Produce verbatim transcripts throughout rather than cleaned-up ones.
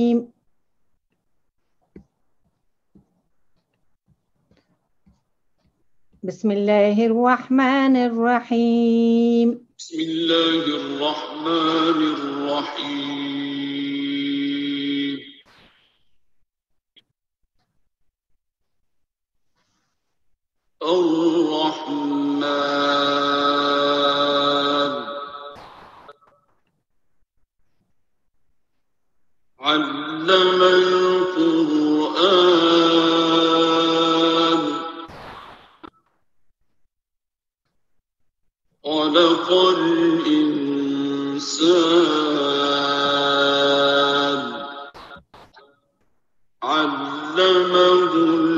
الرجیم. بسم الله الرحمن الرحیم. بسم الله الرحمن الرحیم. الرحمن علم القرآن خلق الإنسان علمه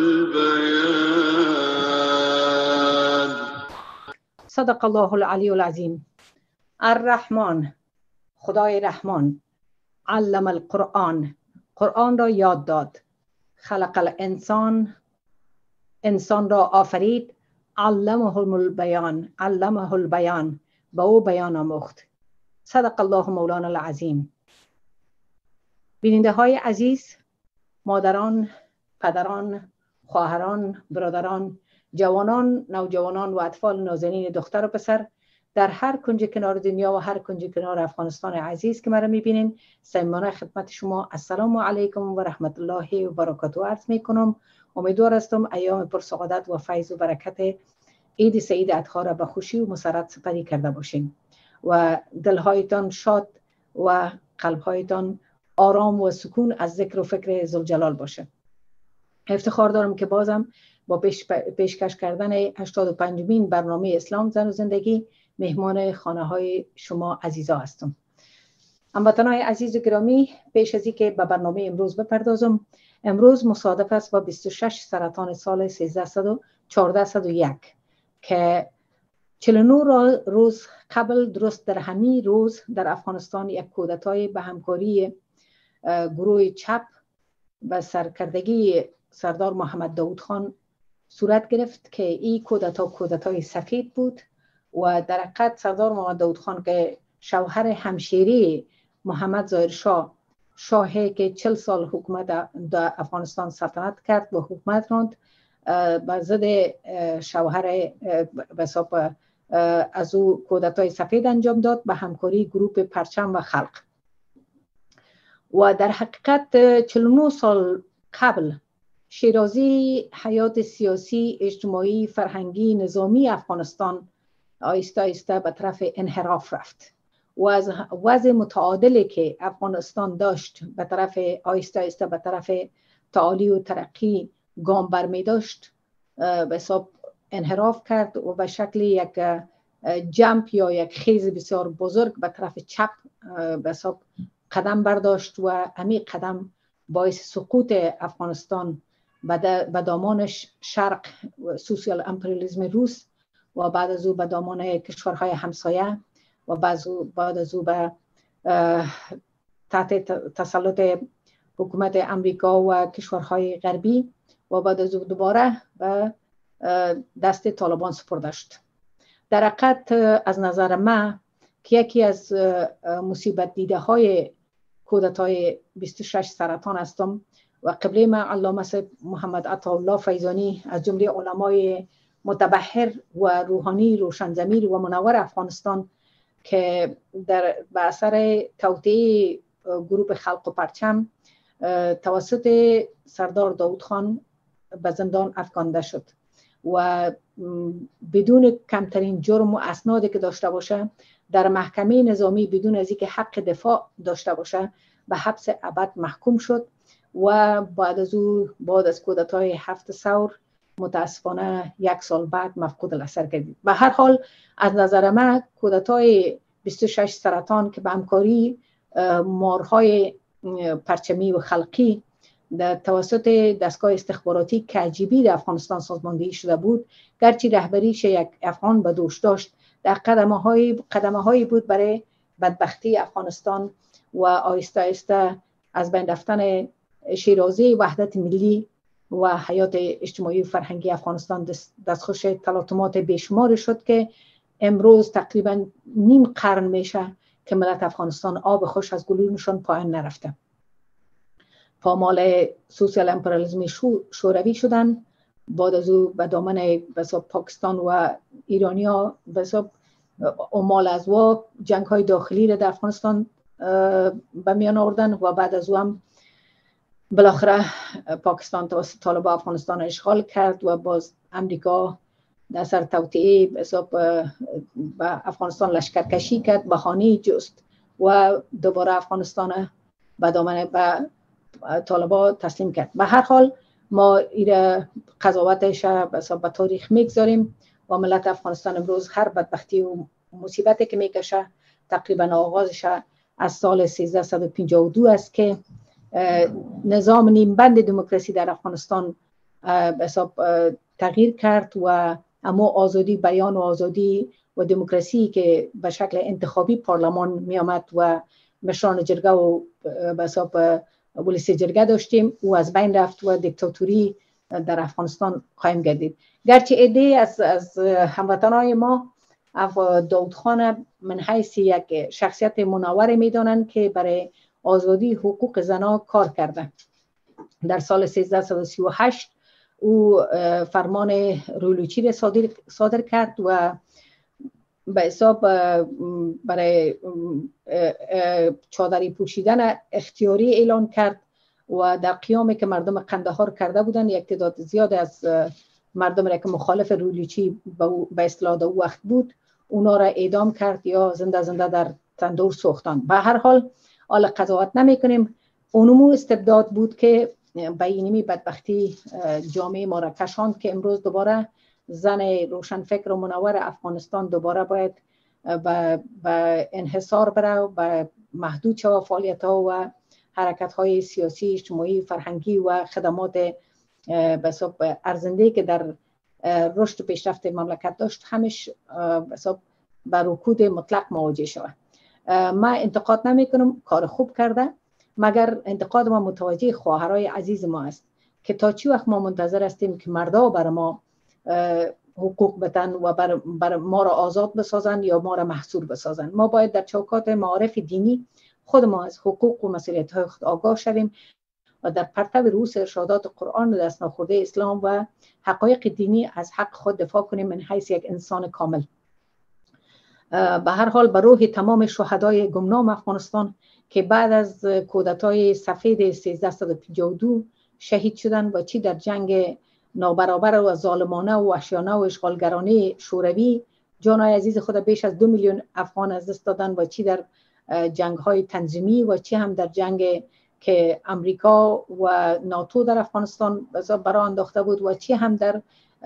البيان. صدق الله العلی العظیم. الرحمن، خدای رحمان، علم القرآن، قرآن را یاد داد. خلق الانسان، انسان را آفرید. علمه البیان، علمه البیان، به او بیان آموخت. صدق الله مولانا العظیم. بیننده های عزیز، مادران، پدران، خواهران، برادران، جوانان، نوجوانان و اطفال نازنین دختر و پسر در هر کنج کنار دنیا و هر کنج کنار افغانستان عزیز که مرا میبینین، صمیمانه خدمت شما السلام علیکم و رحمت الله و برکاته عرض میکنم. امیدوار هستم ایام پر سعادت و فیض و برکت عید سعید اضحی را به خوشی و مسرت سپری کرده باشین و دلهایتان شاد و قلبهایتان آرام و سکون از ذکر و فکر ذوالجلال باشه. افتخار دارم که بازم با پیش پیشکش کردن هشتاد و پنجمین برنامه اسلام زن و زندگی مهمان خانه های شما عزیزا هستم. هموطنان عزیز و گرامی، پیش از اینکه به برنامه امروز بپردازم، امروز مصادف است با بیست و شش سرطان سال سیزده و چهارصد و یک که چهل و نه روز قبل درست در همین روز در افغانستان یک کودتای به همکاری گروه چپ و سرکردگی سردار محمد داود خان صورت گرفت که این کودتا کودتای سفید بود و در حقیقت سردار محمد داود خان که شوهر همشیری محمد ظاهر شاه شاهی که چل سال حکومت در افغانستان سلطنت کرد و حکومت راند، بر ضد شوهر به حساب از او کودتای سفید انجام داد به همکاری گروه پرچم و خلق. و در حقیقت چهل و نه سال قبل شیرازی حیات سیاسی، اجتماعی، فرهنگی، نظامی افغانستان آیسته آیسته به طرف انحراف رفت و از وضع متعادلی که افغانستان داشت به طرف آیسته آیسته به طرف تعالی و ترقی گام برمی داشت به حساب انحراف کرد و به شکل یک جمپ یا یک خیز بسیار بزرگ به طرف چپ به حساب قدم برداشت و همین قدم باعث سقوط افغانستان به دامان شرق سوسیال امپریالیسم روس و بعد از او به دامان کشورهای همسایه و بعد از او به تحت تسلط حکومت امریکا و کشورهای غربی و بعد از او دوباره به دست طالبان سپرده شد. در حقیقت از نظر من که یکی از مصیبت دیده های کودتای بیست و شش سرطان هستم و قبله من علامه محمد عطاالله فیضانی از جمله علمای متبحر و روحانی روشنضمیر و منور افغانستان که در به اثر توطئه گروه خلق و پرچم توسط سردار داود خان به زندان افکنده شد و بدون کمترین جرم و اسنادی که داشته باشه در محکمه نظامی بدون از اینکه حق دفاع داشته باشه به حبس ابد محکوم شد و بعد از او بعد از کودتای هفت ثور متاسفانه یک سال بعد مفقود الاثر گردید. به هر حال از نظر من کودتای بیست و شش سرطان که به همکاری مارهای پرچمی و خلقی در توسط دستگاه استخباراتی کجیبی در افغانستان سازماندهی شده بود، گرچه رهبریش یک افغان به دوش داشت، در قدمه های قدمه هایی بود برای بدبختی افغانستان و آیسته آیسته از بین رفتن شیرازی وحدت ملی و حیات اجتماعی و فرهنگی افغانستان دستخوش تلاطمات بیشمار شد که امروز تقریبا نیم قرن میشه که ملت افغانستان آب خوش از گلویشان پایین نرفته. پامال سوسیال امپریالیسم شوروی شدن. بعد از او به دامن بساب پاکستان و ایرانیا بساب امال از وا جنگ های داخلی را در افغانستان به میان آوردن و بعد از او هم بالاخره پاکستان توسط طالبان افغانستان اشغال کرد و باز امریکا در سر توطئه بساب به افغانستان لشکرکشی کرد، بهانه جست و دوباره افغانستان به دامن به طالبان تسلیم کرد. به هر حال ما ایره قضاوتش به تاریخ میگذاریم و ملت افغانستان امروز هر بدبختی و مصیبتی که میکشه تقریبا آغازش از سال سیزده پنجاه و دو است که نظام نیمبند دموکراسی در افغانستان حساب تغییر کرد و اما آزادی بیان و آزادی و دموکراسی که به شکل انتخابی پارلمان می آمد و مشران جرگه و به حساب ولسی جرگه داشتیم و از بین رفت و دیکتاتوری در افغانستان قایم گردید. گرچه عده از از هموطنان ما داود خان من حیث یک شخصیت منور میدانند که برای آزادی حقوق زنان کار کرده. در سال سیزده و سی و هشت او فرمان رولوچی را صادر, صادر کرد و به حساب برای چادری پوشیدن اختیاری اعلان کرد و در قیامی که مردم قندهار کرده بودند یک تعداد زیاد از مردم را که مخالف رولوچی به اصطلاح در وقت بود اونا را اعدام کرد یا زنده زنده در تندور سوختند. به هر حال حالا قضاوت نمی کنیم. اونمو استبداد بود که به اینمی بدبختی جامعه ما را کشاند که امروز دوباره زن روشنفکر و منور افغانستان دوباره باید به انحصار بره و به محدود شود فعالیت ها و حرکت های سیاسی، اجتماعی، فرهنگی و خدمات به حساب ارزنده که در رشد و پیشرفت مملکت داشت همش به حساب بر رکود مطلق مواجه شود. ما انتقاد نمی کنم، کار خوب کرده، مگر انتقاد ما متوجه خواهرای عزیز ما است که تا چی وقت ما منتظر هستیم که مردا بر ما حقوق بدن و بر, بر ما را آزاد بسازن یا ما را محصور بسازن. ما باید در چوکات معارف دینی خود ما از حقوق و مسئولیت های خود آگاه شویم و در پرتو رؤوس ارشادات قرآن دست نخورده اسلام و حقایق دینی از حق خود دفاع کنیم من حیث یک انسان کامل. به هر حال به روح تمام شهدای گمنام افغانستان که بعد از کودتای سفید سیزده و پنجاه و دو شهید شدند و چی در جنگ نابرابر و ظالمانه و وحشیانه و اشغالگرانه شوروی جانای عزیز خود بیش از دو میلیون افغان از دست دادند و چی در جنگ های تنظیمی و چی هم در جنگ که امریکا و ناتو در افغانستان برای انداخته بود و چی هم در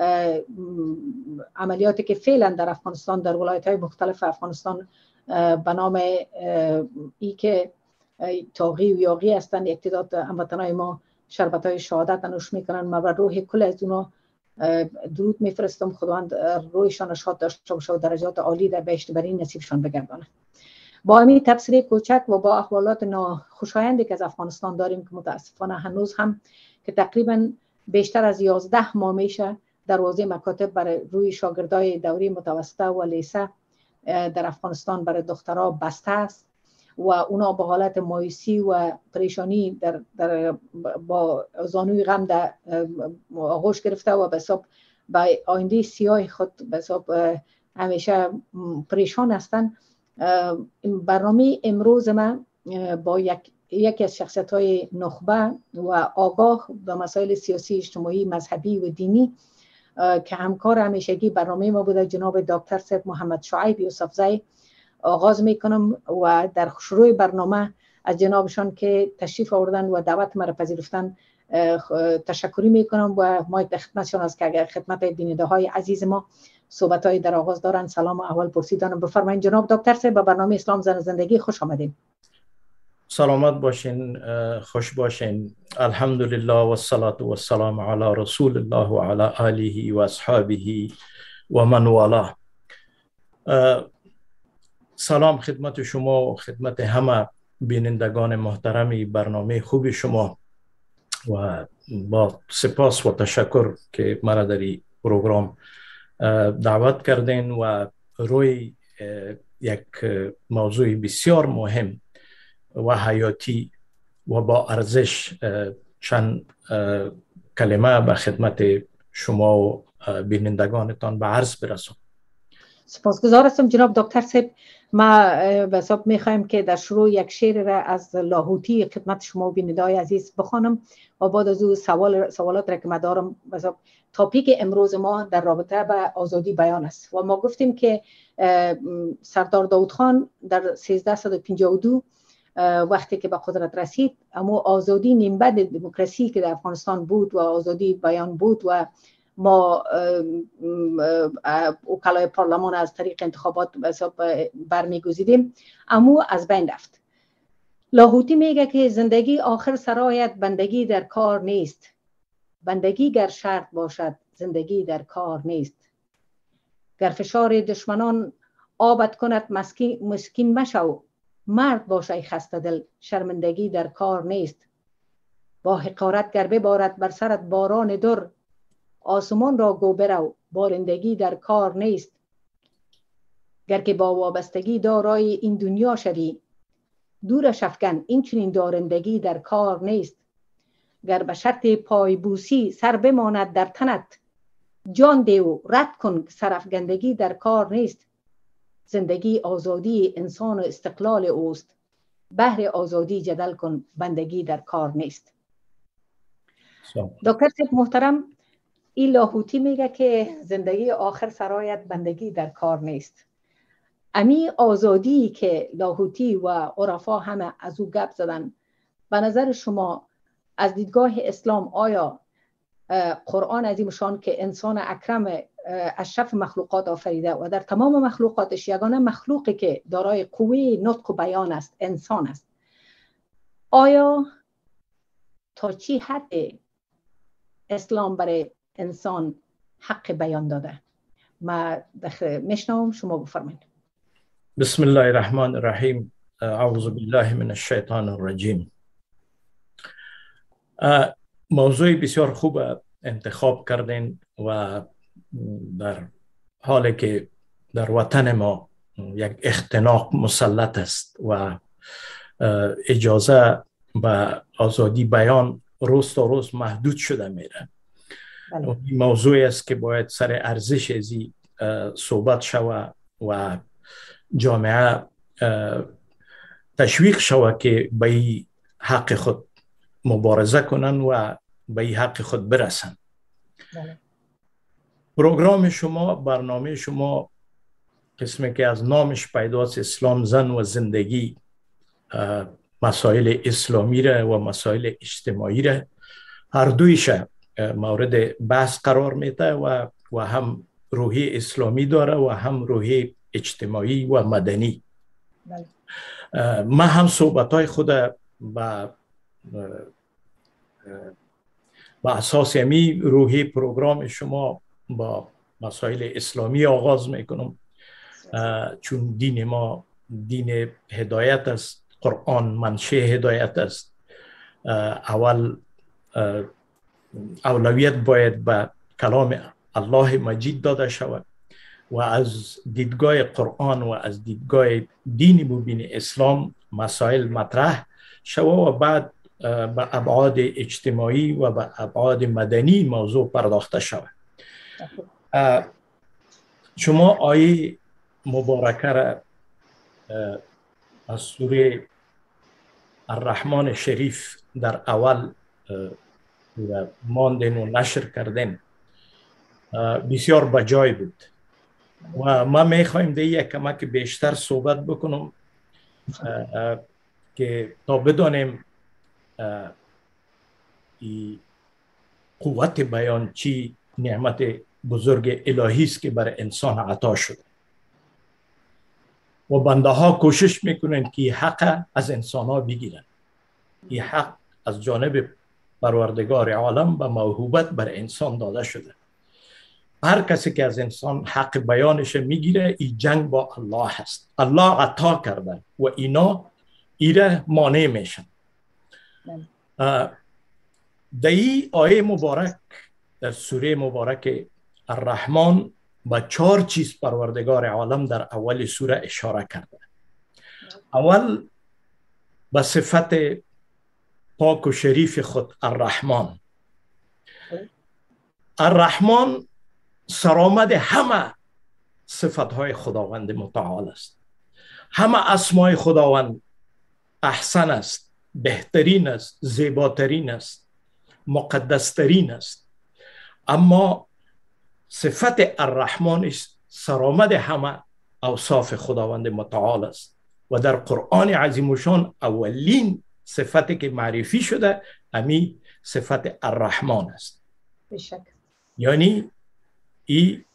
عملیاتی که فعلا در افغانستان در ولایت های مختلف افغانستان به نام ای که تاغی و یاغی هستند یک تعداد هموطنان ما شربت های شهادت نوش میکنن. ما بر روح کل از اونا درود میفرستم، خداوند روحشان شاد داشته باشه و درجات عالی در بهشت برین نصیبشان بگردانه. با همین تبصره کوچک و با احوالات ناخوشایندی که از افغانستان داریم که متاسفانه هنوز هم که تقریبا بیشتر از یازده ماه میشه دروازه مکاتب برای روی شاگردای دوره متوسطه و لیسه در افغانستان برای دخترها بسته است و اونا با حالت مایوسی و پریشانی در, در با زانوی غم در آغوش گرفته و به حساب به آینده سیاه خود به حساب همیشه پریشان هستند. برنامه امروز من با یک یکی از شخصیت‌های نخبه و آگاه به مسائل سیاسی، اجتماعی، مذهبی و دینی که همکار همیشگی برنامه ما بوده، جناب دکتر سید محمد شعیب یوسفزی آغاز میکنم و در شروع برنامه از جنابشان که تشریف آوردن و دعوت مرا پذیرفتن تشکری میکنم و ما در خدمتشان است که اگر خدمت بیننده های عزیز ما صحبت های در آغاز دارن سلام و احوال پرسیدن بفرمایید. جناب دکتر سید به برنامه اسلام زن زندگی خوش آمدین. سلامت باشین، خوش باشین. الحمدلله و الصلاة و السلام علی رسول الله و علی آله و اصحابه و من والاه. سلام خدمت شما و خدمت همه بینندگان محترم برنامه خوب شما و با سپاس و تشکر که مرا در این پروگرام دعوت کردین و روی یک موضوع بسیار مهم و حیاتی و با ارزش چند کلمه به خدمت شما و بینندگانتان به عرض برسونم. سپاسگزار هستم جناب دکتر صاحب. ما به حساب میخوایم که در شروع یک شعر را از لاهوتی خدمت شما و بینندگان عزیز بخوانم و بعد از او سوال سوالات را که من دارم. به حساب تاپیک امروز ما در رابطه به آزادی بیان است و ما گفتیم که سردار داود خان در سیزده و پنجاه و دو وقتی که به قدرت رسید، اما آزادی نیمبد دموکراسی که در افغانستان بود و آزادی بیان بود و ما وکلای پارلمان از طریق انتخابات برمیگزیدیم، اما از بین رفت. لاهوتی میگه که زندگی آخر سرایت بندگی در کار نیست، بندگی گر شرط باشد زندگی در کار نیست. گر فشار دشمنان آبت کند مسکین مشو، مرد باشی خسته دل شرمندگی در کار نیست. با حقارت گر ببارد بر سرت باران در، آسمان را گو برو بارندگی در کار نیست. گر که با وابستگی دارای این دنیا شوی، دورش افکن این چنین دارندگی در کار نیست. گر به شرط پایبوسی سر بماند در تنت، جان ده و رد کن سرافگندگی در کار نیست. زندگی آزادی انسان و استقلال اوست، بهر آزادی جدل کن بندگی در کار نیست. دکتر صاحب محترم، این لاهوتی میگه که زندگی آخر سرایت بندگی در کار نیست. امی آزادی که لاهوتی و عرفا همه از او گپ زدن، به نظر شما از دیدگاه اسلام آیا قرآن عظیم شان که انسان اکرم اشرف مخلوقات آفریده و در تمام مخلوقاتش یگانه مخلوقی که دارای قوه نطق و بیان است انسان است، آیا تا چی حد اسلام برای انسان حق بیان داده؟ ما میشنوم، شما بفرمایید. بسم الله الرحمن الرحیم. اعوذ بالله من الشیطان الرجیم. موضوع بسیار خوب انتخاب کردین و در حالی که در وطن ما یک اختناق مسلط است و اجازه به آزادی بیان روز تا روز محدود شده میره، بله. این موضوعی است که باید سر ارزش ازی صحبت شوه و جامعه تشویق شوه که به این حق خود مبارزه کنن و به این حق خود برسن. بله. پروگرام شما، برنامه شما، قسمی که از نامش پیداست اسلام، زن و زندگی، مسائل اسلامی را و مسائل اجتماعی را هر دویش مورد بحث قرار میده و و هم روحی اسلامی داره و هم روحی اجتماعی و مدنی. بله. من هم صحبت‌های خود با با اساس امی روحی پروگرام شما با مسائل اسلامی آغاز میکنم، چون دین ما دین هدایت است، قرآن منشأ هدایت است. اول اولویت باید به کلام الله مجید داده شود و از دیدگاه قرآن و از دیدگاه دین مبین اسلام مسائل مطرح شود و بعد به ابعاد اجتماعی و به ابعاد مدنی موضوع پرداخته شود. شما آیه مبارکه را از سوره الرحمن شریف در اول ماندن و نشر کردن، بسیار بجای بود و ما میخوایم دیگه یک کمک بیشتر صحبت بکنم که تا بدانیم قوت بیان چی نعمت بزرگ الهی است که بر انسان عطا شده و بنده ها کوشش میکنن که حق از انسان ها بگیرن. این حق از جانب پروردگار عالم به موهوبت بر انسان داده شده. هر کسی که از انسان حق بیانش میگیره، این جنگ با الله هست. الله عطا کرده و اینا ایره مانع میشن. در این آیه مبارک در سوره مبارک الرحمن با چهار چیز پروردگار عالم در اول سوره اشاره کرده. اول به صفت پاک و شریف خود الرحمن. الرحمن سرآمد همه صفتهای خداوند متعال است. همه اسمای خداوند احسن است، بهترین است، زیباترین است، مقدسترین است. اما صفت الرحمن سرآمد همه اوصاف خداوند متعال است و در قرآن عظیم و شان اولین صفتی که معرفی شده امی صفت الرحمن است. بشک. یعنی ای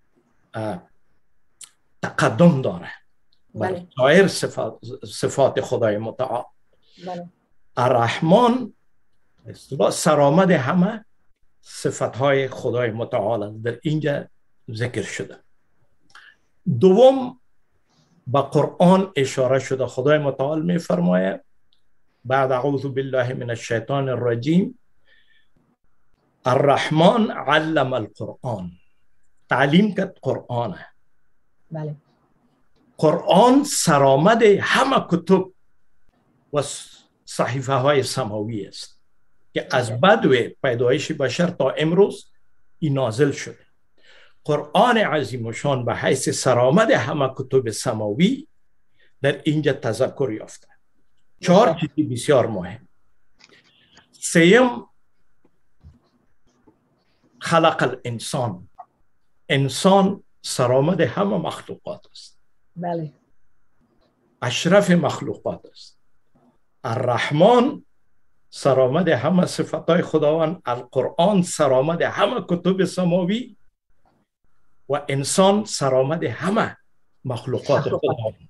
تقدم داره بر سایر صفات, صفات خدای متعال. بله. الرحمن سرآمد همه صفتهای خدای متعال در اینجا ذکر شده. دوم با قرآن اشاره شده. خدای متعال می فرماید بعد اعوذ بالله من الشیطان الرجیم الرحمن علم القرآن. تعلیم کرد قرآن. بله. قرآن سرآمد همه کتب و صحیفه های سماوی است که از بدو پیدایش بشر تا امروز این نازل شده. قرآن عظیم و شان به حیث سرآمد همه کتب سماوی در اینجا تذکر یافته. چهار چیزی بسیار مهم. سیم خلق الانسان. انسان سرآمد همه مخلوقات است. بله. اشرف مخلوقات است. الرحمن سرآمد همه صفتهای خداوند. القرآن سرآمد همه کتب سماوی و انسان سرآمد همه مخلوقات خداوند.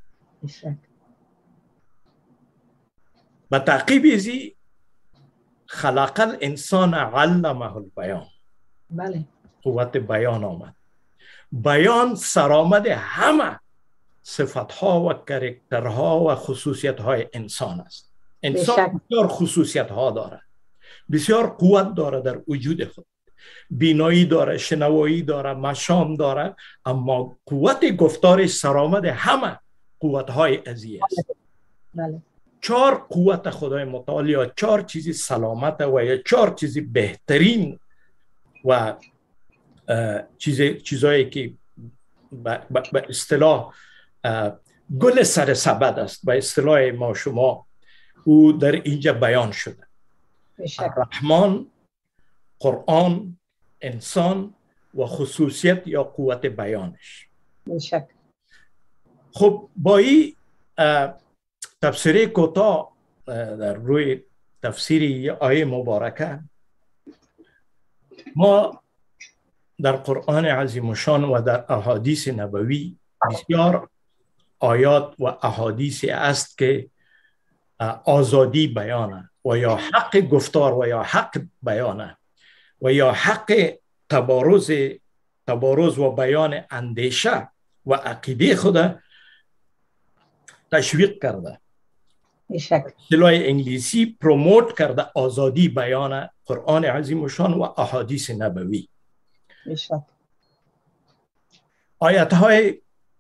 به تعقیب ازی خلق الانسان علمه البیان. بله. قوت بیان آمد. بیان سرآمد همه صفتها و کاراکترها و خصوصیتهای انسان است. انسان بسیار خصوصیتها داره، بسیار قوت داره در وجود خود. بینایی داره، شنوایی داره، مشام داره، اما قوت گفتارش سرآمد همه قوتهای ازی است. بله. چهار قوت خدای متعال یا چهار چیزی سلامت و یا چهار چیزی بهترین و چیز چیزایی که به اصطلاح گل سر سبد است، به اصطلاح ما شما، او در اینجا بیان شده. الرحمن، قرآن، انسان و خصوصیت یا قوت بیانش. بشک. خب با این تفسیر کوتاه در روی تفسیر آیه مبارکه ما در قرآن عظیم الشان و در احادیث نبوی بسیار آیات و احادیث است که آزادی بیانه و یا حق گفتار و یا حق بیانه و یا حق تبارز تبارز و بیان اندیشه و عقیده خود تشویق کرده. اصطلاح انگلیسی پروموت کرده آزادی بیان قرآن عظیم الشان و احادیث نبوی. آیت های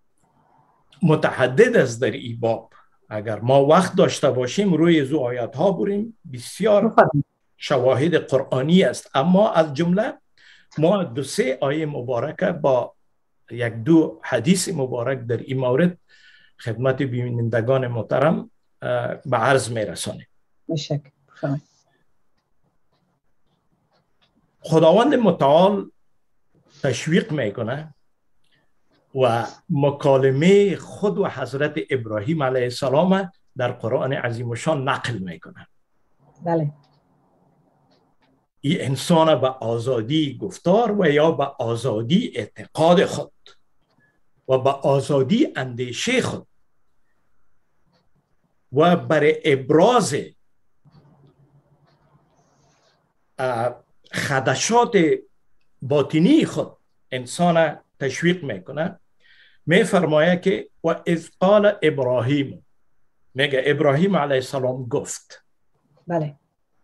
متعدد است در این باب. اگر ما وقت داشته باشیم روی زو آیات ها بریم، بسیار شواهد قرآنی است، اما از جمله ما دو سه آیه مبارکه با یک دو حدیث مبارک در این مورد خدمت بینندگان محترم به عرض می رسانیم. خداوند متعال تشویق میکنه و مکالمه خود و حضرت ابراهیم علیه السلام در قرآن عظیم الشان نقل میکنه. بله. این انسان به آزادی گفتار و یا به آزادی اعتقاد خود و به آزادی اندیشه خود و برای ابراز خدشات باطنی خود انسان تشویق میکنه. می فرماید که و اذ قال ابراهیم، میگه ابراهیم علیه السلام گفت. بله.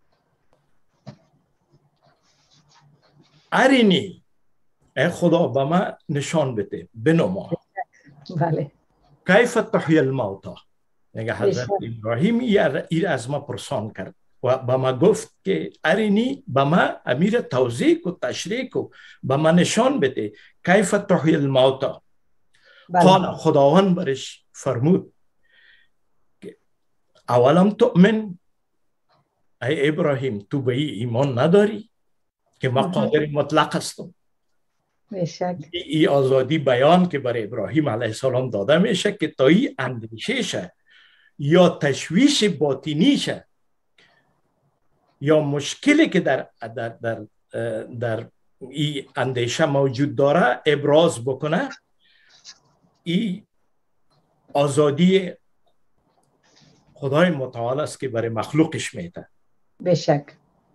ارینی، ای خدا به من نشان بده، بنما. بله. کیف تحیی الموتا، میگه حضرت ابراهیم این از ما پرسان کرد و با ما گفت که ارینی با ما امیر توضیح و تشریح کو با ما نشان بده کیف تحیی الموتى. قال خداوند برش فرمود که اولم تؤمن، ای ابراهیم تو به ایمان نداری که ما قادر مطلق هستم؟ بشک. این آزادی بیان که برای ابراهیم علیه السلام داده میشه که تا این اندیششه یا تشویش باطنیشه یا مشکلی که در در در در این اندیشه موجود داره ابراز بکنه. این آزادی خدای متعال است که برای مخلوقش میده. بشک.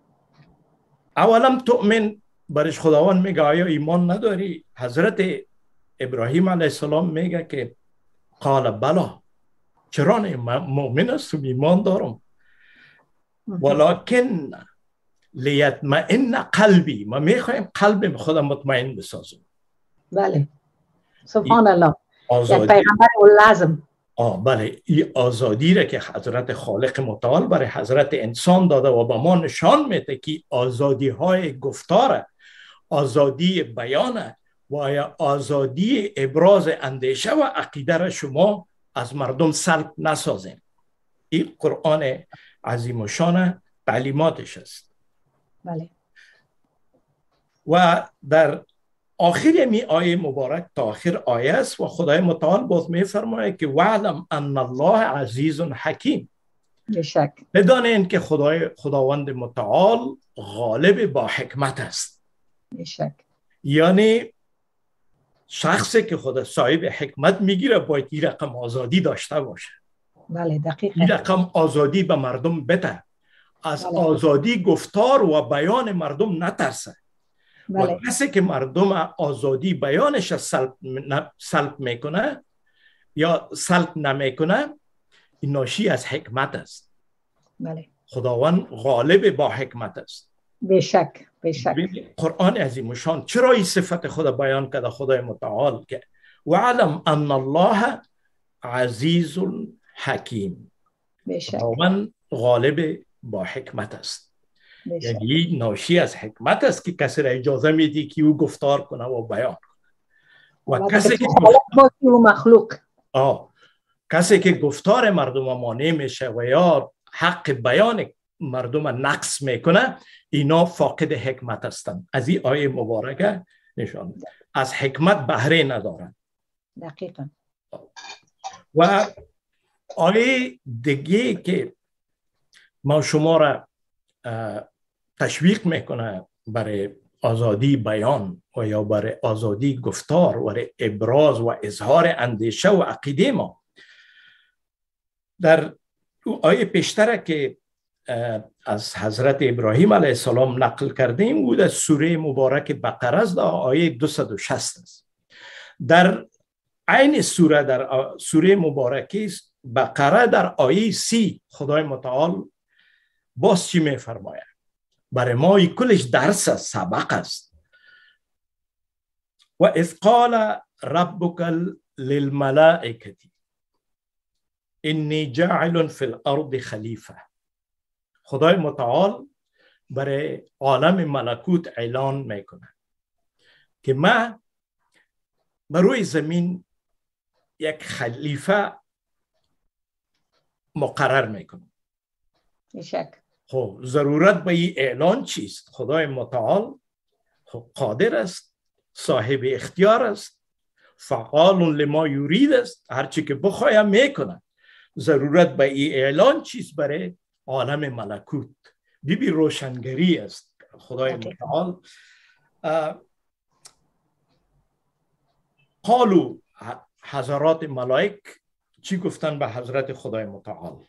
اولم تؤمن، برش خداوند میگه آیا ایمان نداری؟ حضرت ابراهیم علیه السلام میگه که قال بلا، چرا نه، مؤمن هستم، ایمان دارم، ولکن لیطمئن قلبی، ما میخوایم قلب خودم مطمئن بسازم. بله سبحان الله. آزادی. یک پیغمبر لازم. آه بله، این آزادی را که حضرت خالق متعال برای حضرت انسان داده و به ما نشان میده که آزادی های گفتار، آزادی بیان و آزادی ابراز اندیشه و عقیده را شما از مردم سلب نسازیم. این قرآن عظیم و شان تعلیماتش است. بله. و در آخر می آیه مبارک تا آخر آیه است و خدای متعال باز می فرماید که وعلم ان الله عزیز حکیم. بشک. بدانید که خدای خداوند متعال غالب با حکمت است. بشک. یعنی شخصی که خدا صاحب حکمت میگیره باید این رقم آزادی داشته باشه. بله دقیقاً. این رقم آزادی به مردم بده، از بله. آزادی گفتار و بیان مردم نترسه. بله. و کسی که مردم آزادی بیانش سلب, سلب میکنه یا سلب نمیکنه، این ناشی از حکمت است. بله. خداوند غالب با حکمت است. بشک. بشک. قرآن عظیم شان چرا این صفت خدا بیان کرده خدای متعال که وعلم ان الله عزیز حکیم. بشک. خداوند غالب با حکمت است. یعنی ناشی از حکمت است که کسی را اجازه میدی که او گفتار کنه و بیان کنه. و کسی که گفتار مخلوق آه کسی که گفتار مردم مانع میشه و یا حق بیان مردم نقص میکنه، اینا فاقد حکمت هستند. از این آیه مبارکه نشان از حکمت بهره ندارن. دقیقاً. و آیه دیگه که ما شما را تشویق میکنه برای آزادی بیان و یا برای آزادی گفتار و برای ابراز و اظهار اندیشه و عقیده ما، در آیه پیشتره که از حضرت ابراهیم علیه السلام نقل کردیم بود از سوره مبارک بقره است، آیه دویست و شصت است. در عین سوره در سوره مبارکه بقره در آیه سی خدای متعال باز چی می فرماید؟ برای ما این کلش درس است، سبق است. و اذ قال ربک للملائکه انی جاعل فی الارض خلیفه. خدای متعال برای عالم ملکوت اعلان میکنه که من بر روی زمین یک خلیفه مقرر میکنم. بشک. خب ضرورت به این اعلان چیست؟ خدای متعال خب قادر است، صاحب اختیار است، فعال لما یرید است، هرچی که بخوایم میکنه. ضرورت به این اعلان چیست؟ برای عالم ملکوت بیبی روشنگری است. خدای متعال قالو حضرات ملائک چی گفتن به حضرت خدای متعال؟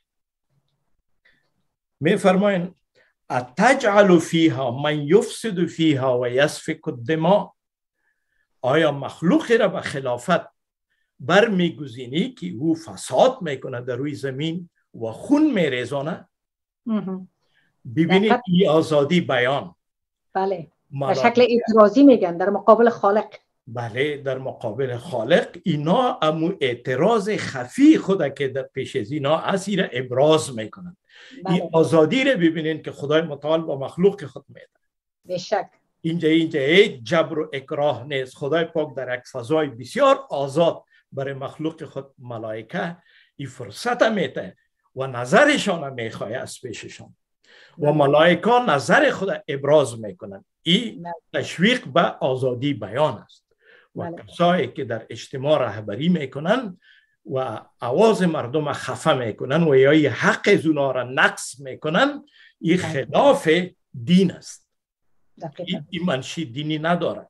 می فرماین اتجعل فیها من یفسد فیها و یسفک الدماء. آیا مخلوقی را به خلافت بر میگزینی که او فساد میکنه در روی زمین و خون میریزانه؟ ببینید این آزادی بیان. بله. به شکل اعتراضی میگن در مقابل خالق. بله در مقابل خالق، اینا امو اعتراض خفی خود که در پیش از اینا اسیر ابراز میکنن. بله. این آزادی رو ببینین که خدای متعال با مخلوق خود میده. بشک اینجا اینجا هیچ جبر و اکراه نیست. خدای پاک در یک فضای بسیار آزاد برای مخلوق خود ملائکه این فرصت میده و نظرشان میخواه از پیششان و ملائکه نظر خود ابراز میکنن. این تشویق به آزادی بیان است و کسایی که در اجتماع رهبری میکنن و آواز مردم خفه میکنن و یا حق از اونا را نقص میکنن، این خلاف دین است. این, این منشی دینی نداره.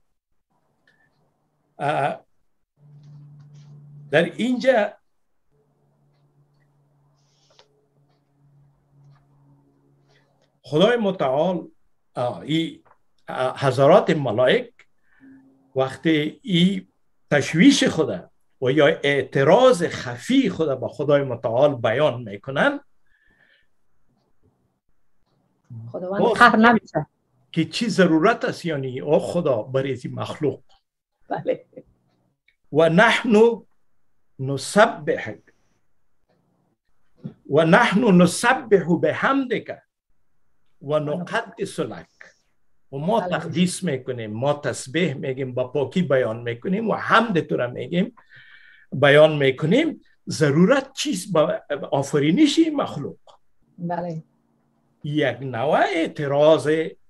در اینجا خدای متعال ای حضرات ملائک وقتی ای تشویش خدا و یا اعتراض خفی خدا با خدای متعال بیان میکنن، خداوند قهر نمیشه که چی ضرورت است یعنی او خدا برای مخلوق. بله. و نحن نسبحک و نحن نسبح بحمدک و نقدس لک. و ما تقدیس میکنیم، ما تسبیح میگیم، با پاکی بیان میکنیم و حمد تو را میگیم، بیان میکنیم. ضرورت چیست با آفرینش مخلوق؟ بله. یک نوع اعتراض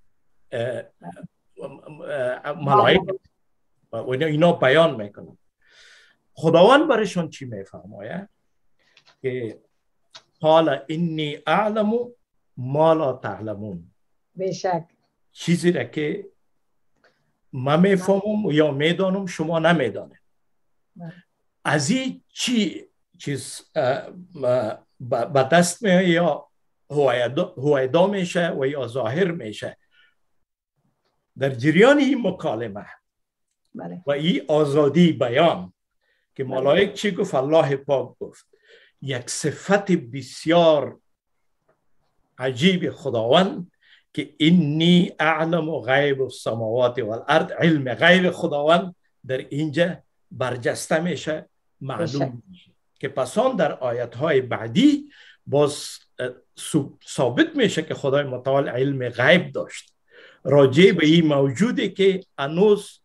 ملائکه و اینا بیان میکنن. خداوند برشون چی میفرماید؟ که قال انی اعلم ما لا تعلمون. بشک چیزی را که من میفهمم یا میدانم شما نمیدانید. از این چی چیز به دست میاد یا هویدا میشه و یا ظاهر میشه در جریان این مکالمه. بله. و این آزادی بیان که ملائک چی گفت؟ الله پاک گفت یک صفت بسیار عجیب خداوند که اینی اعلم غیب السماوات والارض. علم غیب خداوند در اینجا برجسته میشه، معلوم میشه که پسان در آیت‌های بعدی باز ثابت میشه که خدای متعال علم غیب داشت راجع به این موجودی که هنوز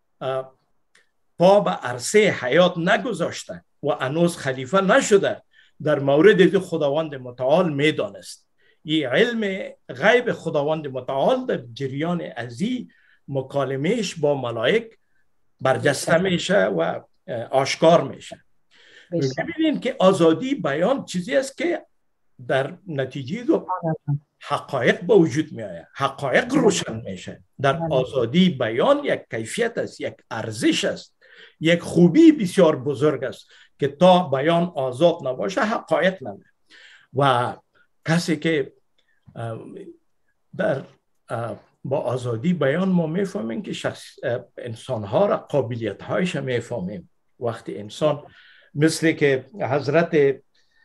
پا به عرصه حیات نگذاشته و هنوز خلیفه نشده. در مورد خداوند متعال میدانست. این علم غیب خداوند متعال در جریان ازی مکالمهش با ملائک برجسته میشه و آشکار میشه. ببینید که آزادی بیان چیزی است که در نتیجه دو حقایق به وجود می آید. حقایق روشن میشه. در آزادی بیان یک کیفیت است، یک ارزش است، یک خوبی بسیار بزرگ است که تا بیان آزاد نباشه حقایق نمیشه. و کسی که در با آزادی بیان ما میفهمیم که شخص انسانها را قابلیت هایش میفهمیم. وقتی انسان مثل که حضرت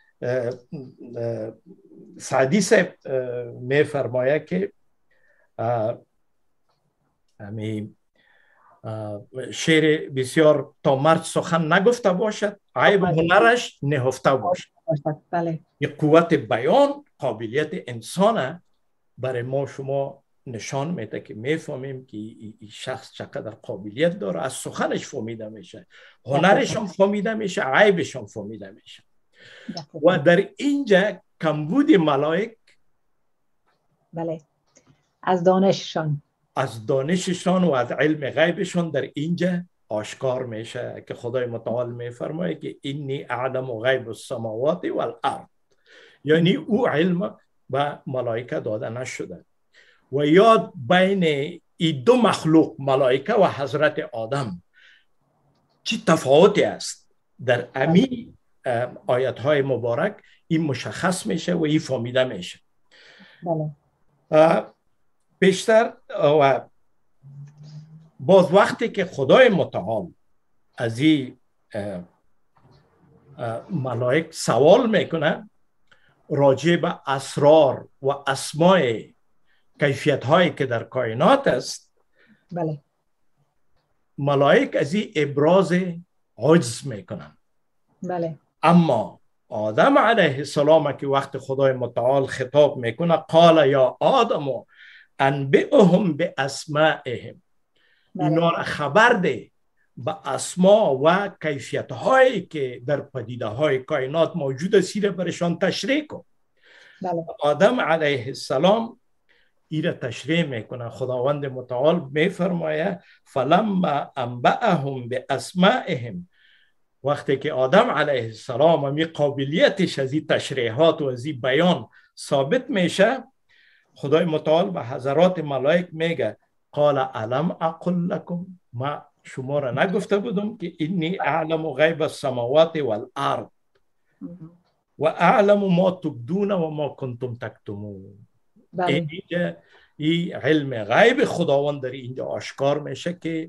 سعدی صاحب میفرماید که همین شعر بسیار تا مرد سخن نگفته باشد عیب هنرش نهفته باشد. بله. یک قوت بیان قابلیت انسانه برای ما شما نشان میده که میفهمیم که این شخص چقدر قابلیت داره. از سخنش فهمیده میشه، هنرش هم فهمیده میشه، عیبش هم فهمیده میشه. و در اینجا کمبود ملائک بله از دانششان از دانششان و از علم غیبشان در اینجا آشکار میشه که خدای متعال میفرماید که اینی اعلم غیب السماوات والارض. یعنی او علم به ملائکه داده نشده. و یاد بین این دو مخلوق ملائکه و حضرت آدم چی تفاوتی است در امی آیت های مبارک این مشخص میشه و این فهمیده میشه. بله. بیشتر و باز وقتی که خدای متعال از این ملائک سوال میکنه راجع به اسرار و اسماء کیفیت هایی که در کائنات است، بله ملائک از این ابراز عجز میکنن. بله. اما آدم علیه السلام که وقت خدای متعال خطاب میکنه قال یا آدم انبئهم باسمائهم، اینا را خبر ده به اسما و کیفیت هایی که در پدیده های کائنات موجود است را برشان تشریح کن. بله. آدم علیه السلام ایره تشریح میکنه. خداوند متعال میفرماید فلما انبأهم باسمائهم، وقتی که آدم علیه السلام می قابلیتش از این تشریحات و از این بیان ثابت میشه، خدای متعال به حضرات ملائک میگه قال علم اقل لکم، ما شما را نگفته بودم که انی اعلم غیب السماوات والارض و اعلم ما تبدون و ما کنتم تکتمون. اینجا این علم غیب خداوند در اینجا آشکار میشه که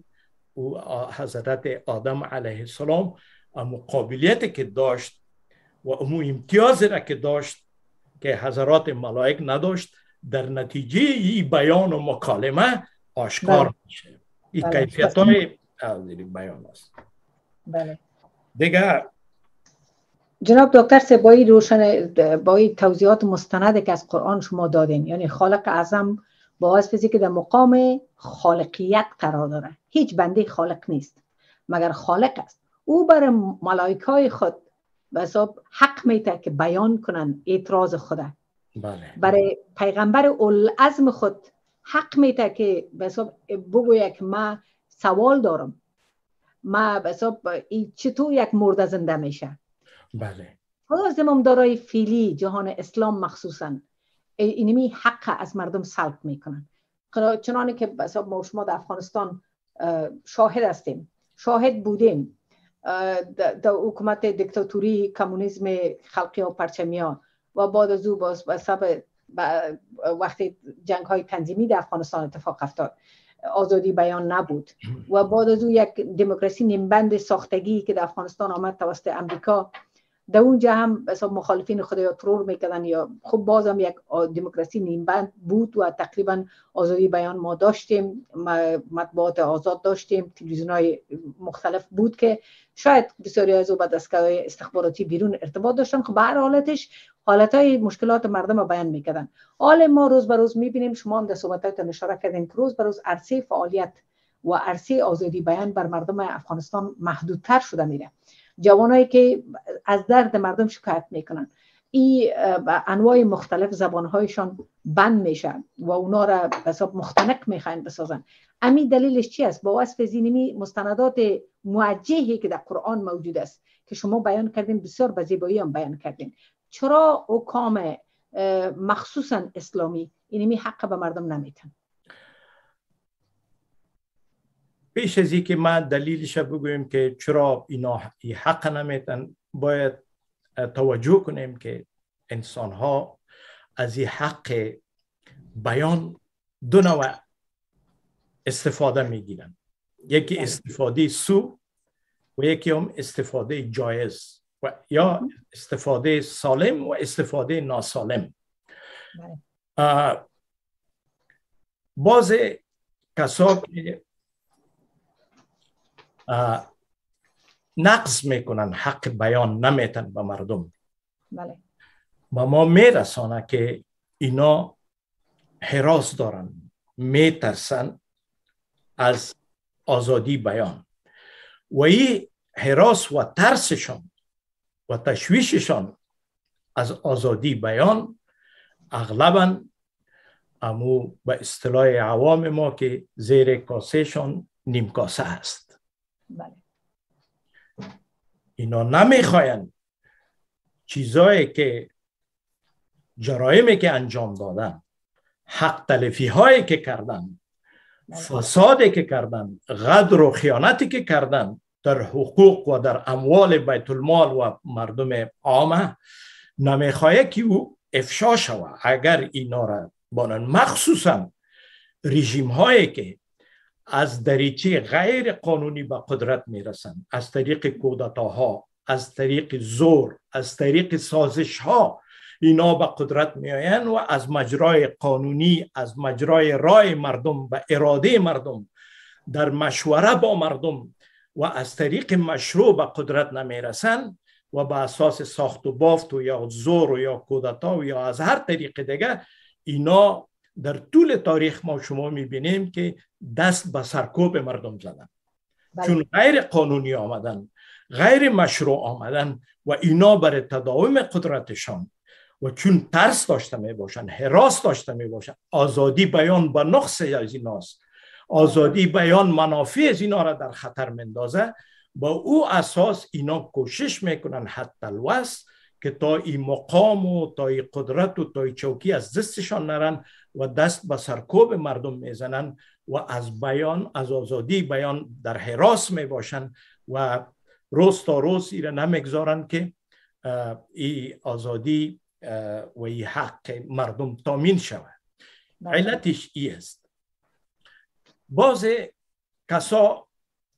حضرت آدم علیه السلام امو قابلیتی که داشت و امو امتیازی را که داشت که حضرات ملائک نداشت، در نتیجه این بیان و مکالمه آشکار بله. میشه. این بله. کیفیت های بیان است. بله. دیگه جناب دکتر سه با این روشن با این توضیحات مستند که از قرآن شما دادین، یعنی خالق اعظم با وصفی که در مقام خالقیت قرار داره، هیچ بنده خالق نیست مگر خالق است. او بر ملائکه خود به حساب حق میده که بیان کنن اعتراض خود. بله. برای پیغمبر اولوالعزم خود حق میده که به حساب بگوید که من سوال دارم، ما به حساب چطور یک مرده زنده میشه. بله. خدا زمام دارای فیلی جهان اسلام مخصوصا اینمی حق از مردم سلب میکنن. چنانه که به حساب ما شما در افغانستان شاهد هستیم، شاهد بودیم در حکومت دیکتاتوری کمونیسم خلقی و پرچمی ها و بعد از او باز به وقتی جنگ های تنظیمی در افغانستان اتفاق افتاد، آزادی بیان نبود و بعد از او یک دموکراسی نیمبند ساختگی که در افغانستان آمد توسط امریکا، در اونجا هم حساب مخالفین خود یا ترور میکردن یا خب بازم یک دموکراسی نیمبند بود و تقریبا آزادی بیان ما داشتیم، مطبوعات آزاد داشتیم، تلویزیون‌های مختلف بود که شاید بسیاری از او با دستگاه‌های استخباراتی بیرون ارتباط داشتن. خب به هر حالتش حالتهای مشکلات مردم رو بیان میکردن. حال ما روز به روز میبینیم، شما هم در صحبتاتون اشاره کردین که روز به روز عرصه فعالیت و عرصه آزادی بیان بر مردم افغانستان محدودتر شده میره. جوانایی که از درد مردم شکایت میکنن، این انواع مختلف زبانهایشان بند میشن و اونا را به حساب مختنق میخواین بسازن. امی دلیلش چی است؟ با وصف زینمی مستندات موجهی که در قرآن موجود است که شما بیان کردین، بسیار به زیبایی هم بیان کردین. چرا حکام مخصوصا اسلامی اینمی حق به مردم نمیتن؟ پیش از اینکه ما دلیلش بگویم که چرا اینا ای حق نمیتن، باید توجه کنیم که انسان ها از این حق بیان دو نوع استفاده میگیرن. یکی استفاده سو و یکی هم استفاده جایز و یا استفاده سالم و استفاده ناسالم. بعض کسا که نقض میکنن حق بیان نمیتن به مردم، بله. و ما میرسانه که اینا هراس دارن، میترسن از آزادی بیان و این هراس و ترسشان و تشویششان از آزادی بیان اغلباً امو به اصطلاح عوام ما که زیر کاسهشان نیم کاسه است. بله. اینا نمیخواین چیزایی که جرایمی که انجام دادن، حق تلفی هایی که کردن، فسادی که کردن، غدر و خیانتی که کردن در حقوق و در اموال بیت المال و مردم عامه، نمیخواهی که او افشا شود. اگر اینا را بانن، مخصوصا رژیم هایی که از دریچه غیر قانونی به قدرت میرسن، از طریق کودتاها، از طریق زور، از طریق سازش ها اینا به قدرت میآیند و از مجرای قانونی، از مجرای رای مردم و اراده مردم در مشوره با مردم و از طریق مشروع به قدرت نمیرسن و به اساس ساخت و بافت و یا زور و یا کودتا و یا از هر طریق دیگه، اینا در طول تاریخ ما شما میبینیم که دست به سرکوب مردم زدن. بله. چون غیر قانونی آمدن، غیر مشروع آمدن و اینا برای تداوم قدرتشان و چون ترس داشته می باشن، هراس داشته می باشن، آزادی بیان به نقص از ایناست، آزادی بیان منافع از اینا را در خطر مندازه، با او اساس اینا کوشش میکنن حتی الوس که تا این مقام و تا این قدرت و تا این چوکی از دستشان نرن و دست به سرکوب مردم میزنن و از بیان، از آزادی بیان در هراس می باشن و روز تا روز ایره نمیگذارن که این آزادی و این حق مردم تامین شود. علتش ای است. بعض کسا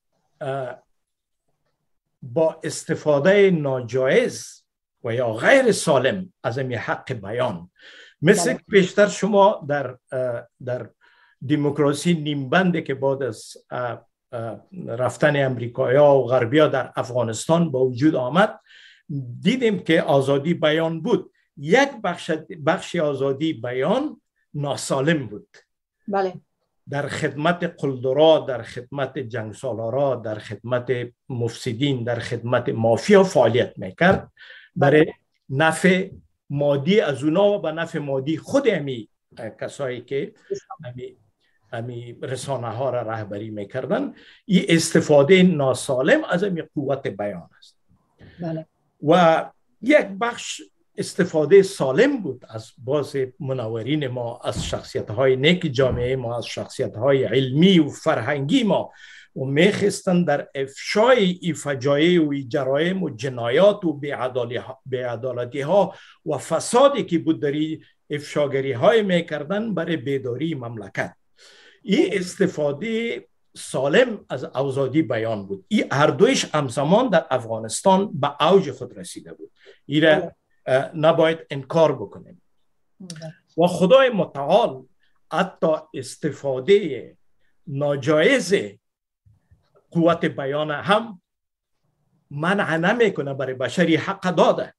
با استفاده ناجایز و یا غیر سالم از این حق بیان، مثل پیشتر شما در در دموکراسی نیمبنده که بعد از رفتن امریکایا و غربیا در افغانستان با وجود آمد، دیدیم که آزادی بیان بود. یک بخش بخش آزادی بیان ناسالم بود. بله. در خدمت قلدرا، در خدمت جنگسالارا، در خدمت مفسدین، در خدمت مافیا فعالیت میکرد برای نفع مادی از اونا و به نفع مادی خود امی کسایی که امی, امی رسانه ها را رهبری میکردن. این استفاده ناسالم از امی قوت بیان است. بله. و یک بخش استفاده سالم بود از بعض منورین ما، از شخصیت های نیک جامعه ما، از شخصیت های علمی و فرهنگی ما، و میخستن در افشای ای فجایع و ای جرایم و جنایات و بیعدالتی ها و فسادی که بود در افشاگری های میکردن برای بیداری مملکت. این استفاده سالم از آزادی بیان بود. این هر دویش همزمان در افغانستان به اوج خود رسیده بود. ایره نباید انکار بکنیم. و خدای متعال حتی استفاده ناجایز قوت بیان هم منع نمیکنه، برای بشری حق داده.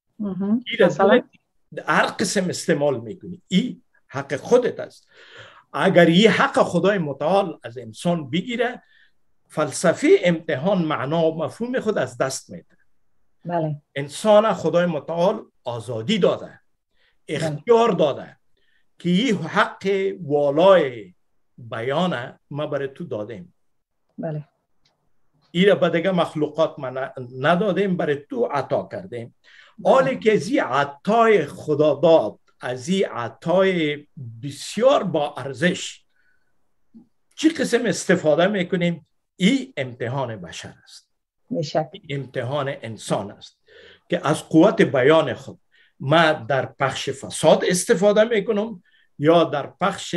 هر قسم استعمال میکنی، این حق خودت است. اگر این حق خدای متعال از انسان بگیره، فلسفه امتحان معنا و مفهوم خود از دست میده. بله. انسان خدای متعال آزادی داده، اختیار بله. داده که این حق والای بیان ما برای تو دادیم. بله. این را به دیگه مخلوقات ما ندادیم، برای تو عطا کردیم. حالی که از این عطای خدا داد، از این عطای بسیار با ارزش چی قسم استفاده میکنیم؟ این امتحان بشر است. میشه. امتحان انسان است که از قوت بیان خود ما در پخش فساد استفاده میکنم یا در پخش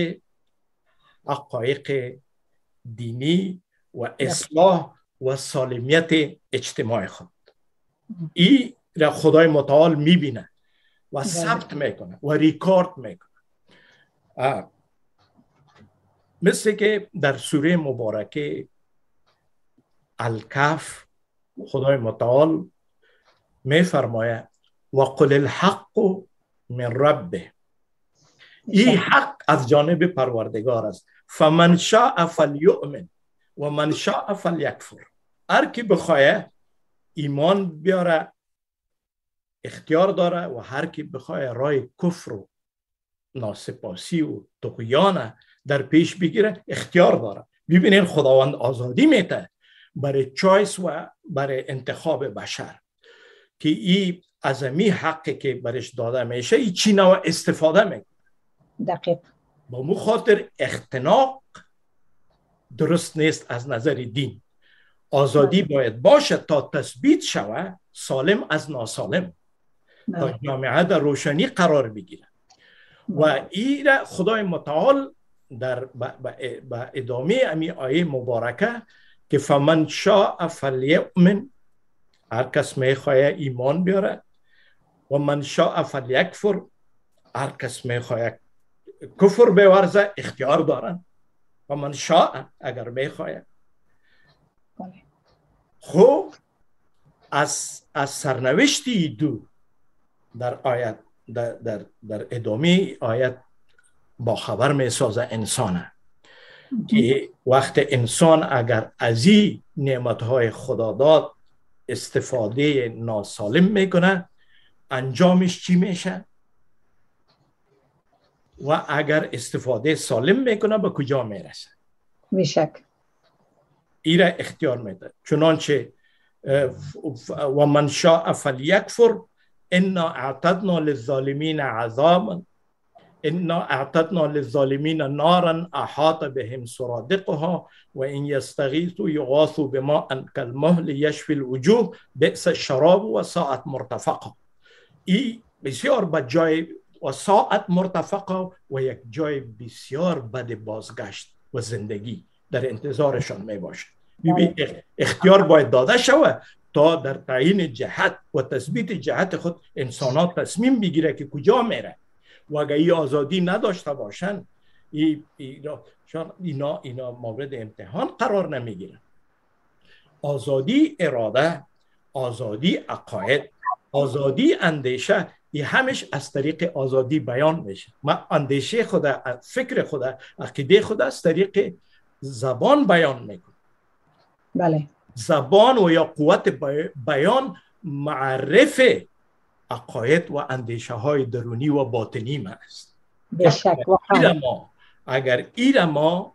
حقایق دینی و اصلاح و سالمیت اجتماع خود. این را خدای متعال میبینه و ثبت میکنه و ریکارد میکنه. مثل که در سوره مبارکه الکهف خدای متعال میفرماید و قل الحق من ربه. این حق از جانب پروردگار است. فمن شاء فلیؤمن و من شاء فلیکفر. هر کی بخواه ایمان بیاره اختیار داره و هر کی بخواه راه کفر و ناسپاسی و طغیان در پیش بگیره اختیار داره. ببینید خداوند آزادی میده برای چایس و برای انتخاب بشر که این عظمی حقی که برش داده میشه این چی نوع استفاده میکنه. دقیق. با مو خاطر اختناق درست نیست از نظر دین. آزادی باید باشه تا تثبیت شوه سالم از ناسالم، تا جامعه در روشنی قرار بگیره. و این خدای متعال در با ادامه امی آیه مبارکه که فمن شاء فلیؤمن، هر کس میخواه ایمان بیاره، و من شاء فلیکفر، هر کس میخواه کفر بیورزه اختیار دارن. و من شاء اگر میخواید. بله. خب از از سرنوشتی دو در آیت در در, در ادامه آیت با خبر می سازه انسانه که وقت انسان اگر از این نعمتهای خدا داد استفاده ناسالم میکنه انجامش چی میشه؟ و اگر استفاده سالم میکنه به کجا میرسه؟ بیشک ایره اختیار میده. چنانچه و من شاء فلیکفر انا اعتدنا للظالمین عذابا انا اعتدنا للظالمین نارا احاط بهم سرادقها و ان یستغیثوا یغاثوا بماء کالمهل یشفی الوجوه بئس الشراب و ساعت مرتفقا. این بسیار بد جای و ساعت مرتفقا و یک جای بسیار بد بازگشت و زندگی در انتظارشان می باشد. اختیار باید داده شود تا در تعیین جهت و تثبیت جهت خود انسانات تصمیم بگیره که کجا میره و اگر این آزادی نداشته باشن اینا اینا, اینا مورد امتحان قرار نمیگیرن. آزادی اراده، آزادی عقاید، آزادی اندیشه، این همش از طریق آزادی بیان میشه. ما اندیشه خدا، فکر خدا، عقیده خدا از طریق زبان بیان میکنه. بله. زبان و یا قوت بیان معرف عقاید و اندیشه های درونی و باطنی ما است. بشک اگر ما اگر ایر ما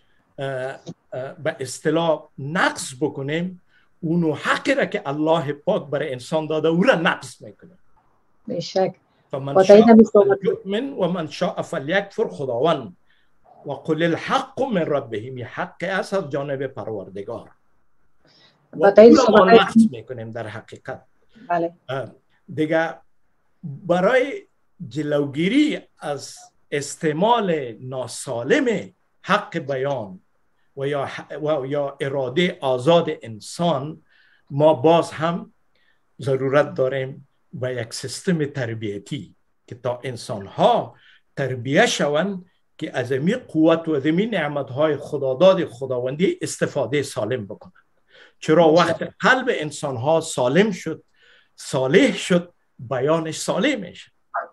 به اصطلاح نقص بکنیم اونو حقی را که الله پاک برای انسان داده او را نقص میکنه. بشک. فمن شاء فلیؤمن و من شاء فلیکفر. خداوند و قل الحق من ربهم، این حق است از جانب پروردگار و او را نقص میکنیم در حقیقت. بله. دیگه برای جلوگیری از استعمال ناسالم حق بیان و یا, و یا اراده آزاد انسان ما باز هم ضرورت داریم به یک سیستم تربیتی که تا انسان ها تربیه شوند که از این قوت و از این نعمت های خداداد خداوندی استفاده سالم بکنند. چرا وقت قلب انسان ها سالم شد، صالح شد، بیانش سالم میشه،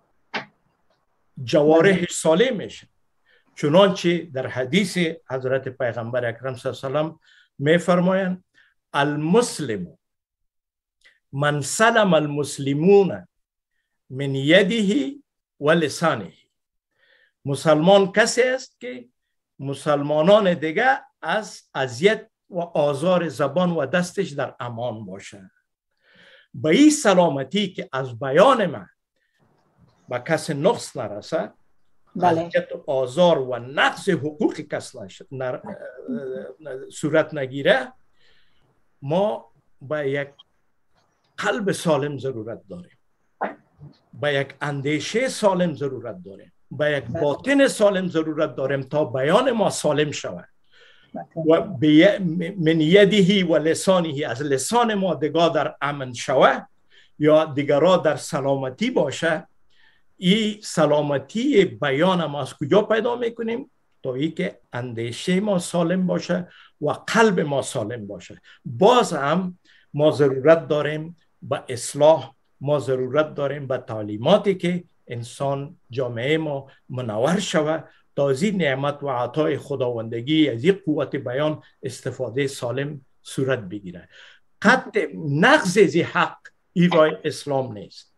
جوارحش سالم میشه. چنانچه در حدیث حضرت پیغمبر اکرم صلی الله علیه و سلم می فرمایند المسلم من سلم المسلمون من یده و لسانه. مسلمان کسی است که مسلمانان دیگه از اذیت و آزار زبان و دستش در امان باشه. به این سلامتی که از بیان من به کسی نقص نرسه، اذیت و آزار و نقض حقوق کس نر... صورت نگیره، ما به یک قلب سالم ضرورت داریم، به یک اندیشه سالم ضرورت داریم، به یک باطن سالم ضرورت داریم تا بیان ما سالم شود و من یده و لسانه، از لسان ما دیگر در امن شود یا دیگرها در سلامتی باشه. این سلامتی بیان ما از کجا پیدا میکنیم؟ تا ای که اندیشه ما سالم باشه و قلب ما سالم باشه. باز هم ما ضرورت داریم به اصلاح، ما ضرورت داریم به تعلیماتی که انسان جامعه ما منور شود تا از این نعمت و عطای خداوندگی، از این قوت بیان استفاده سالم صورت بگیره. قطع نقض از حق این راه اسلام نیست.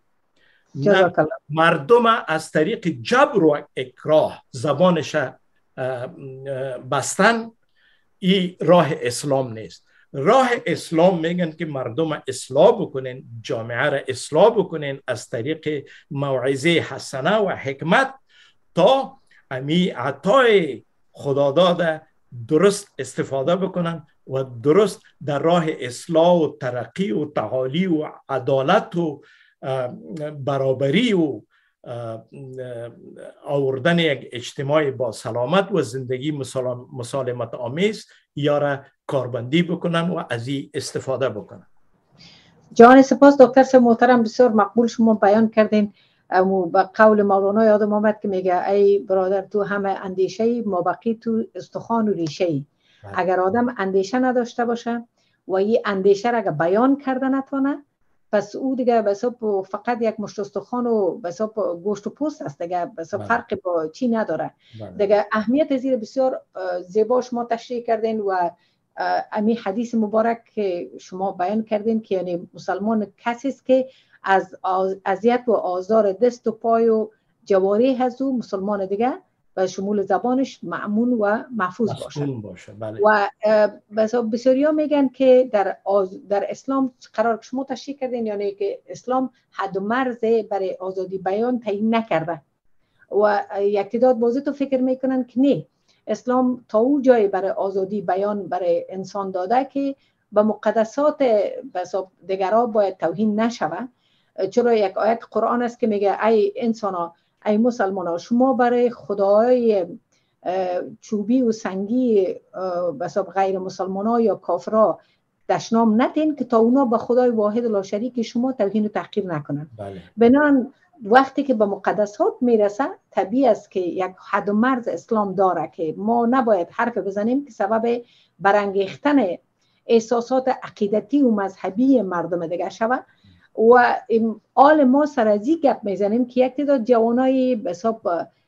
مردم از طریق جبر و اکراه زبانش بستن، این راه اسلام نیست. راه اسلام میگن که مردم اصلاح بکنن، جامعه را اصلاح بکنن از طریق موعظه حسنه و حکمت تا امی عطای خداداد درست استفاده بکنن و درست در راه اصلاح و ترقی و تعالی و عدالت و برابری و آوردن یک اجتماع با سلامت و زندگی مسالمت آمیز یا کاربندی بکنن و از این استفاده بکنن. جان سپاس دکتر صاحب محترم، بسیار مقبول شما بیان کردین. امو به قول مولانا یادم آمد که میگه ای برادر تو همه اندیشه مابقی تو استخوان و ریشه. اگر آدم اندیشه نداشته باشه و این اندیشه را اگر بیان کرده نتونه، پس او دیگه بس فقط یک مشت استخوان و بس گوشت و پوست است دیگه، بس فرقی با چی نداره دیگه. اهمیت زیر بسیار زیبا شما تشریح کردین و امی حدیث مبارک که شما بیان کردین که یعنی مسلمان کسی است که از اذیت و آزار دست و پای و جوارح از او مسلمان دیگه و شمول زبانش مأمون و محفوظ باشه. باشه. بله. و بسیاریا میگن که در آز... در اسلام قرار که شما تشریح کردین، یعنی که اسلام حد و مرز برای آزادی بیان تعیین نکرده و یک تعداد بازی تو فکر میکنن که نه، اسلام تا او جای برای آزادی بیان برای انسان داده که به مقدسات دیگرها باید توهین نشود. چرا یک آیت قرآن است که میگه ای انسانا، ای مسلمانا، شما برای خدای چوبی و سنگی بساب غیر مسلمانا یا کافرا دشنام نتین که تا اونا به خدای واحد لا شریک شما توهین و تحقیر نکنن. بله. بنان وقتی که به مقدسات میرسه طبیعی است که یک حد و مرز اسلام داره که ما نباید حرف بزنیم که سبب برانگیختن احساسات عقیدتی و مذهبی مردم دیگه شود. و آل ما سر از این گپ میزنیم که یک تعداد جوانای بساب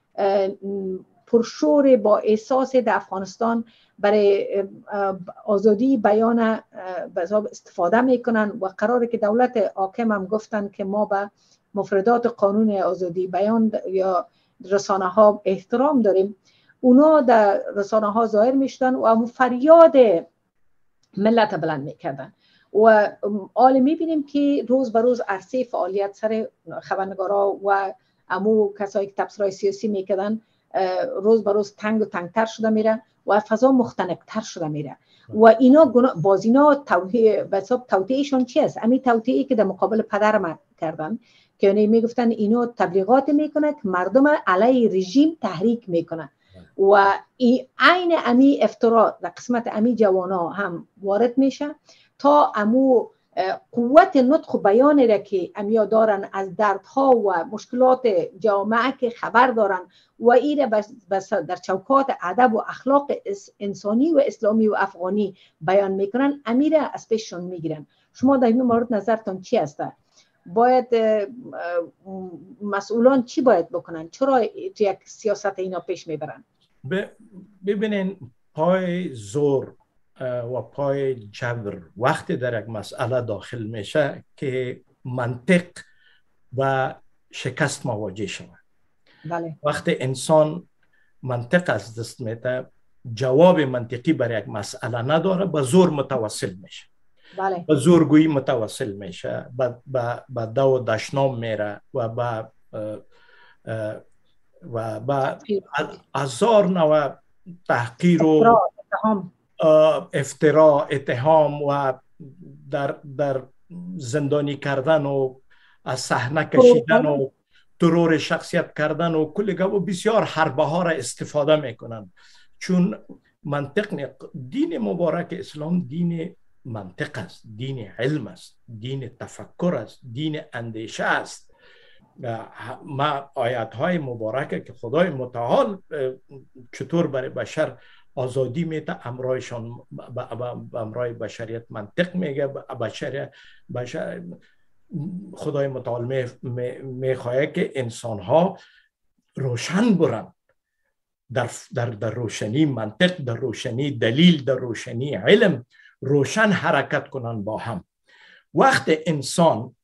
پرشور با احساس در افغانستان برای آزادی بیان بساب استفاده میکنن و قراره که دولت حاکم هم گفتن که ما به مفردات قانون آزادی بیان یا رسانه ها احترام داریم. اونا در رسانه ها ظاهر میشدن و هم فریاد ملت بلند میکردن و حال میبینیم که روز به روز عرصه فعالیت سر خبرنگارا و امو کسایی که تبصره‌های سیاسی میکردن روز به روز تنگ و تنگتر شده میره و فضا مختنق‌تر شده میره و اینا باز اینا توطئه به حساب توطئهشون چی است؟ همین توطئه‌ای که در مقابل پدرم کردن که یعنی میگفتن اینو تبلیغات میکنه که مردم علیه رژیم تحریک میکنه و این عین امی افترا در قسمت امی جوانا هم وارد میشه تا امو قوت نطق و بیان را که امیا دارن از دردها و مشکلات جامعه که خبر دارن و این را بس در چوکات ادب و اخلاق انسانی و اسلامی و افغانی بیان میکنن، امیر از پیششون میگیرن. شما در این مورد نظرتون چی هسته؟ باید مسئولان چی باید بکنن؟ چرا یک سیاست اینا پیش میبرن؟ ببینین، پای زور و پای جبر وقتی در یک مسئله داخل میشه که منطق و شکست مواجه شود. بله. وقتی انسان منطق از دست میده، جواب منطقی برای یک مسئله نداره، به زور متوسل میشه. بله. به زورگویی متوسل میشه، به دو و دشنام میره و به و به هزار نوع تحقیر و افترا، اتهام و در در زندانی کردن و از صحنه کشیدن و ترور شخصیت کردن و کل و بسیار حربه ها را استفاده میکنن. چون منطق، دین مبارک اسلام دین منطق است، دین علم است، دین تفکر است، دین اندیشه است. ما آیات های مبارکه که خدای متعال چطور برای بشر آزادی میده، امرایشان به امرای بشریت منطق میگه. بشر بشر خدای متعال میخواه که انسان ها روشن برن در در در روشنی منطق، در روشنی دلیل، در روشنی علم، روشن حرکت کنن با هم. وقت انسان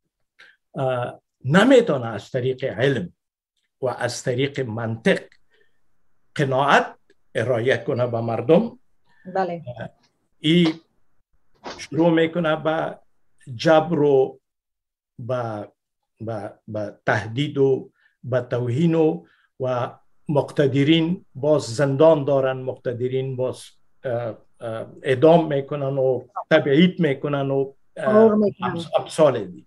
نمیتونه از طریق علم و از طریق منطق قناعت ارائه کنه به مردم، بله، ای شروع میکنه به جبر و به به تهدید و به توهین و و مقتدرین باز زندان دارن، مقتدرین باز اعدام میکنن و تبعید میکنن و امثال دی.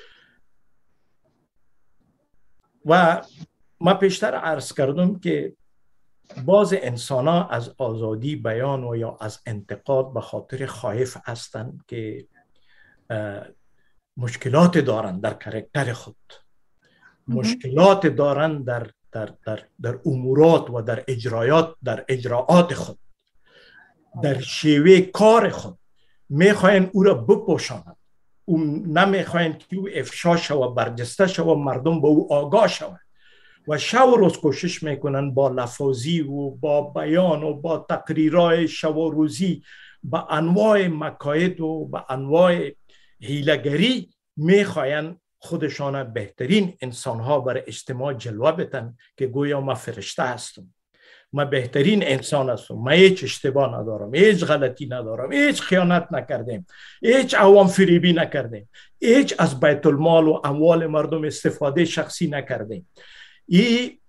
و ما پیشتر عرض کردم که بعض انسان ها از آزادی بیان و یا از انتقاد به خاطر خائف هستند که مشکلات دارند در کاراکتر خود مشکلات دارند در در در در امورات و در اجرایات در اجراعات خود، در شیوه کار خود، میخواین او را بپوشانند، او نمیخواین که او افشا شود، برجسته شود، مردم به او آگاه شود و شب و روز کوشش میکنن با لفاظی و با بیان و با تقریرهای شب و روزی با انواع مکاید و با انواع حیله‌گری میخواین خودشان بهترین انسانها برای اجتماع جلوه بدن که گویا ما فرشته هستم، ما بهترین انسان هستم، ما هیچ اشتباه ندارم، هیچ غلطی ندارم، هیچ خیانت نکردیم، هیچ عوام فریبی نکردیم، هیچ از بیت المال و اموال مردم استفاده شخصی نکردیم. این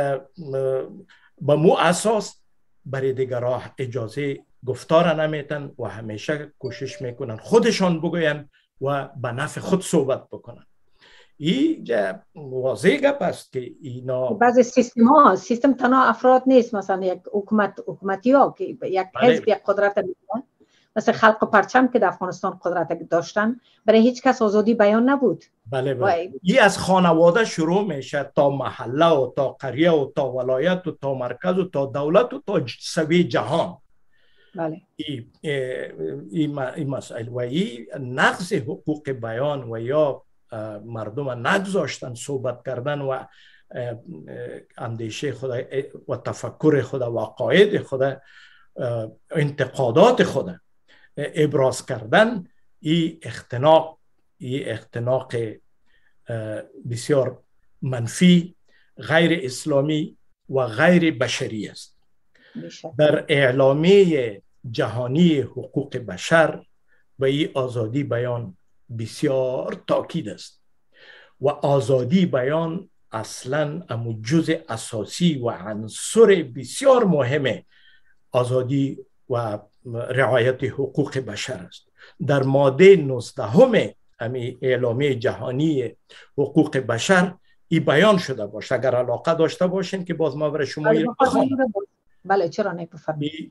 با مو اساس برای دیگرها اجازه گفتار نمیتن و همیشه کوشش میکنن خودشان بگوین و به نفع خود صحبت بکنن. این واضح گپ است که اینا بعضی سیستم ها سیستم تنها افراد نیست، مثلا یک حکومت حکومتی ها که یک حزب یک قدرت میدن، مثل خلق و پرچم که در افغانستان قدرت داشتن، برای هیچ کس آزادی بیان نبود. بله بله. این از خانواده شروع میشه تا محله و تا قریه و تا ولایت و تا مرکز و تا دولت و تا سوی جهان. بله. این این مسائل و این نقض حقوق بیان و یا مردم نگذاشتن صحبت کردن و اندیشه خود و تفکر خود و عقاید خود، انتقادات خود ابراز کردن، این اختناق این اختناق بسیار منفی، غیر اسلامی و غیر بشری است. در اعلامیه جهانی حقوق بشر و این آزادی بیان بسیار تاکید است و آزادی بیان اصلا امو جزء اساسی و عنصر بسیار مهم آزادی و رعایت حقوق بشر است. در ماده نوزدهم امی اعلامیه جهانی حقوق بشر این بیان شده باشه. اگر علاقه داشته باشین که باز ما برای شما بله, بله چرا نمی‌فهمید.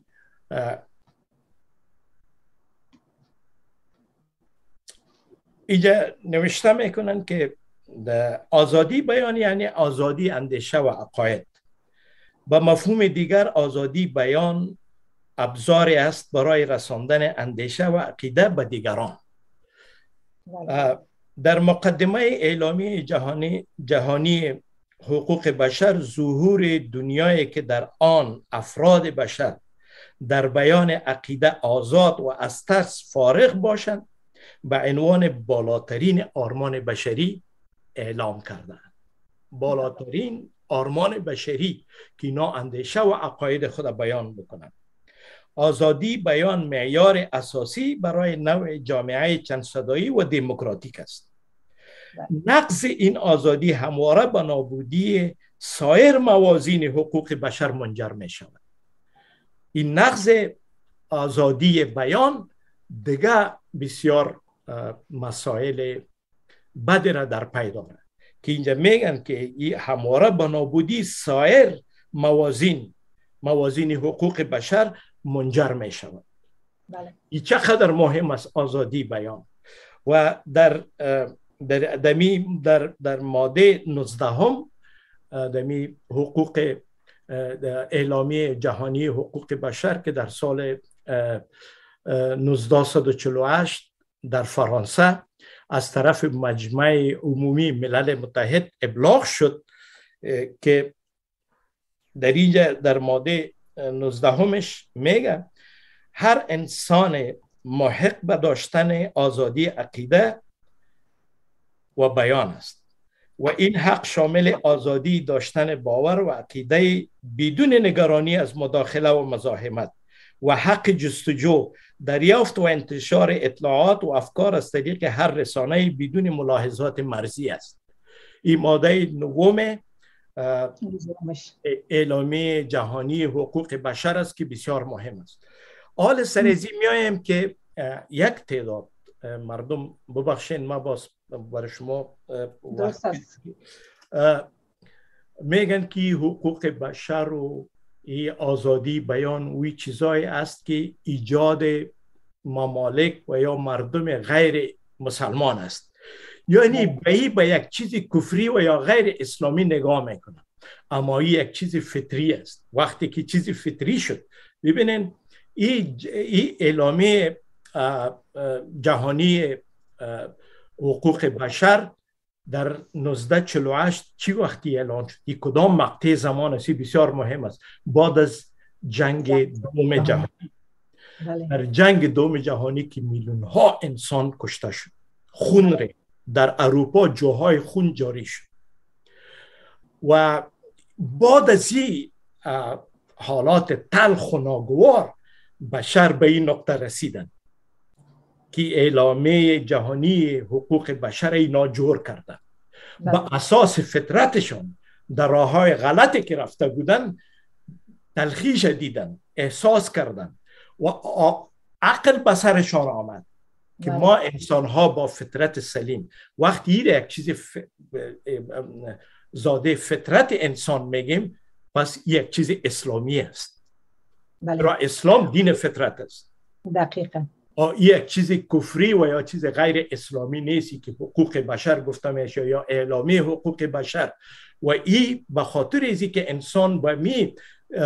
اینجا نوشته میکنن که آزادی بیان یعنی آزادی اندیشه و عقاید. با مفهوم دیگر آزادی بیان ابزاری است برای رساندن اندیشه و عقیده به دیگران. در مقدمه اعلامیه جهانی جهانی حقوق بشر ظهور دنیایی که در آن افراد بشر در بیان عقیده آزاد و از ترس فارغ باشند به عنوان بالاترین آرمان بشری اعلام کردند. بالاترین آرمان بشری که اینا اندیشه و عقاید خود بیان بکنند. آزادی بیان معیار اساسی برای نوع جامعه چند صدایی و دموکراتیک است. نقض این آزادی همواره به نابودی سایر موازین حقوق بشر منجر می شود. این نقض آزادی بیان دیگه بسیار مسائل بدی را در پی دارد که اینجا میگن که این همواره به نابودی سایر موازین موازین حقوق بشر منجر می شود. بله. این چقدر مهم است آزادی بیان. و در در دمی در در ماده نوزدهم دمی حقوق اعلامیه جهانی حقوق بشر که در سال نوزده چهل و هشت در فرانسه از طرف مجمع عمومی ملل متحد ابلاغ شد که در اینجا در ماده نوزدهمش میگه هر انسان محق به داشتن آزادی عقیده و بیان است و این حق شامل آزادی داشتن باور و عقیده بدون نگرانی از مداخله و مزاحمت و حق جستجو، دریافت و انتشار اطلاعات و افکار از طریق هر رسانه بدون ملاحظات مرزی است. این ماده نهم اعلامیه جهانی حقوق بشر است که بسیار مهم است. حال سرزی میایم که یک تعداد مردم، ببخشین ما باز برای شما میگن که حقوق بشر و آزادی بیان و چیزایی است که ایجاد ممالک و یا مردم غیر مسلمان است. یعنی به این به یک چیز کفری و یا غیر اسلامی نگاه میکنن، اما این یک چیز فطری است. وقتی که چیز فطری شد، ببینین این ای اعلامیه جهانی حقوق بشر در نوزده چهل و هشت چی وقتی اعلان شد؟ این کدام مقطع زمان است؟ بسیار مهم است. بعد از جنگ دوم جهانی. در جنگ دوم جهانی که میلیون ها انسان کشته شد، خون ره در اروپا جاهای خون جاری شد و بعد از این حالات تلخ و ناگوار بشر به این نقطه رسیدن که اعلامیه جهانی حقوق بشر اینا جور کردن. با اساس فطرتشان در راههای غلطی که رفته بودن تلخیش دیدن، احساس کردن و عقل به سرشان آمد که ما انسان ها با فطرت سلیم، وقتی یک چیز ف... زاده فطرت انسان میگیم، پس یک چیز اسلامی است. بله. را اسلام دین فطرت است. دقیقا. یک چیز کفری و یا چیز غیر اسلامی نیستی که حقوق بشر گفته میشه یا اعلامیه حقوق بشر. و این به خاطر ازی که انسان با می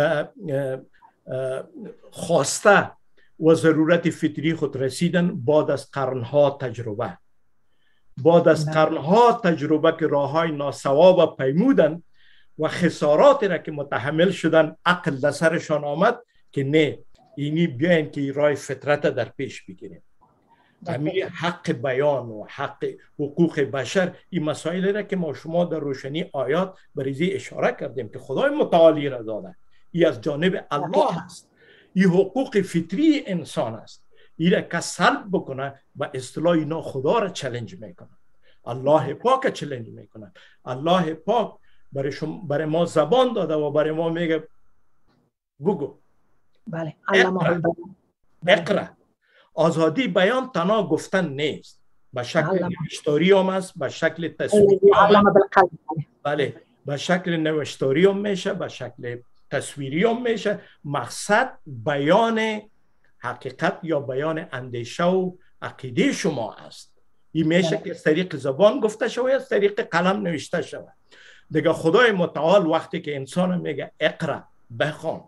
خواسته و ضرورت فطری خود رسیدن بعد از قرنها تجربه بعد از قرنها تجربه که راههای ناصواب پیمودن و خسارات را که متحمل شدن، عقل در سرشان آمد که نه، اینی بیاین که راه فطرت در پیش بگیریم. همین حق بیان و حق حقوق بشر، این مسائل را که ما شما در روشنی آیات بریزی اشاره کردیم که خدای متعالی را داده، این از جانب الله است. این حقوق فطری انسان است. این را که سلب بکنه با اصطلاح اینا خدا را چالش میکنه، الله پاک چالش میکنه. الله پاک برای شما، برای ما زبان داده و برای ما میگه بگو. بله. اقرا. اقرا. آزادی بیان تنها گفتن نیست، به شکل نوشتاری هم است، به شکل تصویری هم است. بله، به شکل نوشتاری هم میشه، به شکل تصویری هم میشه. مقصد بیان حقیقت یا بیان اندیشه و عقیده شما است. این میشه که از طریق زبان گفته شود، از طریق قلم نوشته شود. دیگه خدای متعال وقتی که انسان میگه اقرا، بخوان،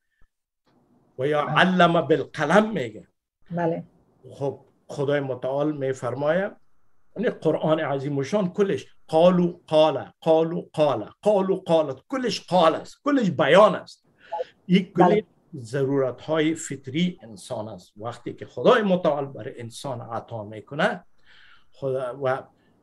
و یا علم بالقلم میگه، بله، خب خدای متعال میفرماید یعنی قرآن عظیم و شان کلش قالو قال قالو قال قالو قال، کلش قال است، کلش بیان است. این کل ضرورت های فطری انسان است. وقتی که خدای متعال برای انسان عطا میکنه خدا و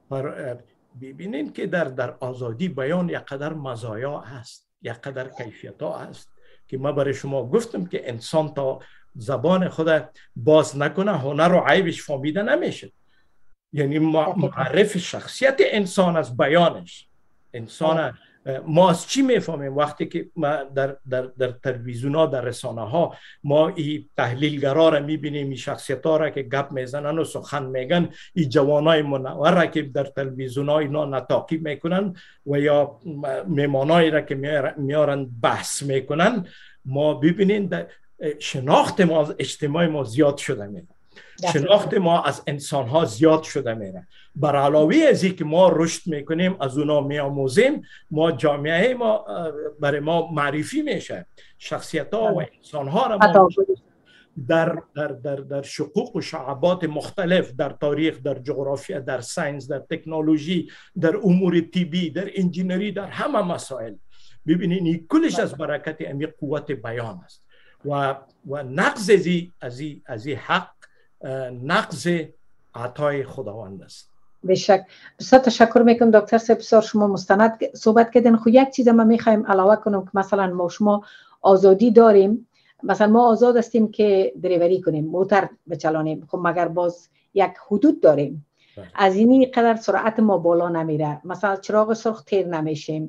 ببینین که در در آزادی بیان یک قدر مزایا هست، یک قدر کیفیت ها هست که ما برای شما گفتم که انسان تا زبان خود باز نکنه هنر و عیبش فهمیده نمیشه. یعنی معرف شخصیت انسان از بیانش. انسان ما از چی میفهمیم وقتی که ما در در در تلویزیون ها، در رسانه ها ما این تحلیلگرا را میبینیم، این شخصیت ها را که گپ میزنن و سخن میگن، این جوانای منور را که در تلویزیون ها اینا نطاقی میکنن و یا میمانایی را که میارن بحث میکنن، ما ببینیم شناخت ما از اجتماع ما زیاد شده میره، شناخت ما از انسان ها زیاد شده میره. بر علاوه از این که ما رشد میکنیم، از اونا میآموزیم، ما جامعه ما برای ما معرفی میشه، شخصیت ها و انسان ها را ما در در در در شقوق و شعبات مختلف، در تاریخ، در جغرافیا، در ساینس، در تکنولوژی، در امور طبی، در انجینری، در همه مسائل. ببینید این کلش از برکت امی قوت بیان است و و نقض از از حق نقض عطای خداوند است. بشک. بسیار تشکر میکنم دکتر صاحب، بسیار شما مستند صحبت کردین. خب یک چیز ما میخوایم علاوه کنم که مثلا ما شما آزادی داریم، مثلا ما آزاد هستیم که دریوری کنیم، موتر بچلانیم، خب مگر باز یک حدود داریم. از اینی قدر سرعت ما بالا نمیره، مثلا چراغ سرخ تیر نمیشیم،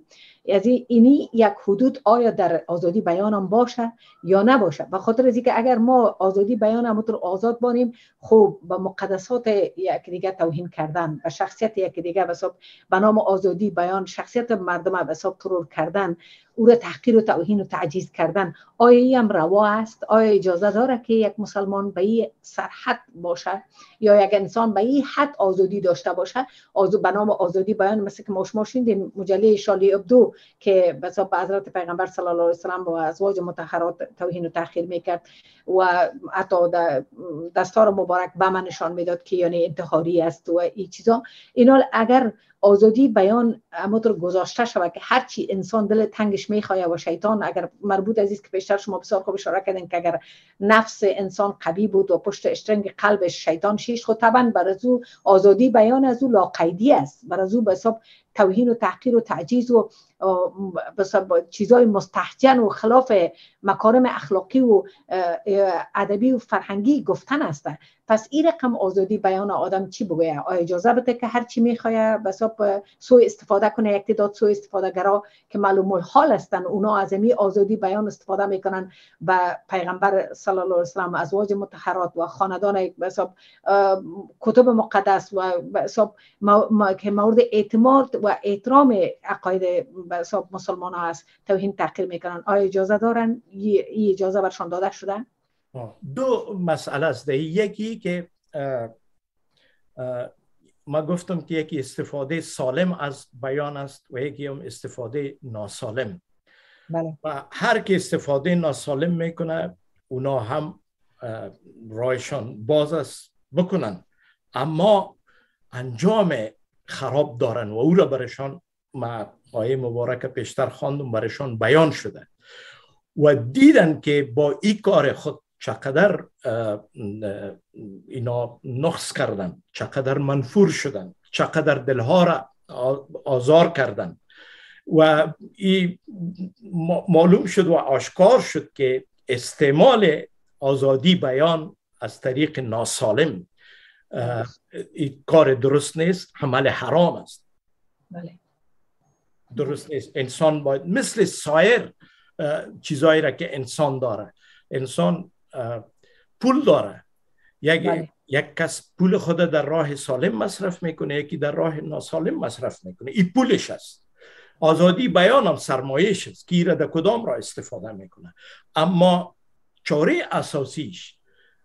از اینی یک حدود آیا در آزادی بیان هم باشه یا نباشه. به خاطر از اینکه اگر ما آزادی بیان هم آزاد بانیم، خب به مقدسات یک دیگه توهین کردن، به شخصیت یک دیگه به حساب به نام آزادی بیان شخصیت مردم به حساب ترور کردن، او را تحقیر و توهین و تعجیز کردن، آیا این هم روا است؟ آیا اجازه داره که یک مسلمان به این سرحد باشه یا یک انسان به این حد آزادی داشته باشه؟ آزاد به نام آزادی بیان، مثل که ما شما شنیدیم مجله شارلی ابدو که به حساب حضرت پیغمبر صلی الله علیه و سلم و ازواج مطهرات توهین و تحقیر میکرد و حتی دستار مبارک به من نشان میداد که یعنی انتحاری است و این چیزا. اینا اگر آزادی بیان همونطور گذاشته شود که هرچی انسان دل تنگش میخواه و شیطان، اگر مربوط عزیز که پیشتر شما بسیار خوب اشاره کردین که اگر نفس انسان قوی بود و پشت اشترنگ قلبش شیطان شیش، خود طبعا برازو آزادی بیان از او لاقیدی است، برازو به حساب توهین و تحقیر و تعجیز و بسیار چیزای مستحجن و خلاف مکارم اخلاقی و ادبی و فرهنگی گفتن است. پس این رقم آزادی بیان آدم چی بگویه؟ آیا اجازه بده که هر چی میخواه به حساب سوء استفاده کنه؟ یک تعداد سوء استفاده گرا که معلوم الحال هستن، اونا از این آزادی بیان استفاده میکنن به پیغمبر صلی الله علیه و سلم، ازواج مطهرات و خاندان به حساب کتب مقدس و به حساب که مورد اعتماد و احترام عقاید به حساب مسلمان ها است توهین تحقیر میکنن. آیا اجازه دارن؟ این اجازه برشان داده شده؟ دو مسئله است. یکی که اه اه ما گفتم که یکی استفاده سالم از بیان است و یکی هم استفاده ناسالم. بله. و هر که استفاده ناسالم میکنه اونا هم رایشان باز است بکنن، اما انجام خراب دارن و او را برشان ما آیه مبارک پیشتر خواندم برشان بیان شده و دیدن که با این کار خود چقدر اینا نقص کردن، چقدر منفور شدن، چقدر دلها را آزار کردن و این معلوم شد و آشکار شد که استعمال آزادی بیان از طریق ناسالم این کار درست نیست، عمل حرام است. بله. درست نیست. انسان باید مثل سایر چیزایی را که انسان داره، انسان پول داره، یک بله. یک کس پول خود در راه سالم مصرف میکنه، یکی در راه ناسالم مصرف میکنه، این پولش است. آزادی بیان هم سرمایش است که ایره در کدام را استفاده میکنه، اما چاره اساسیش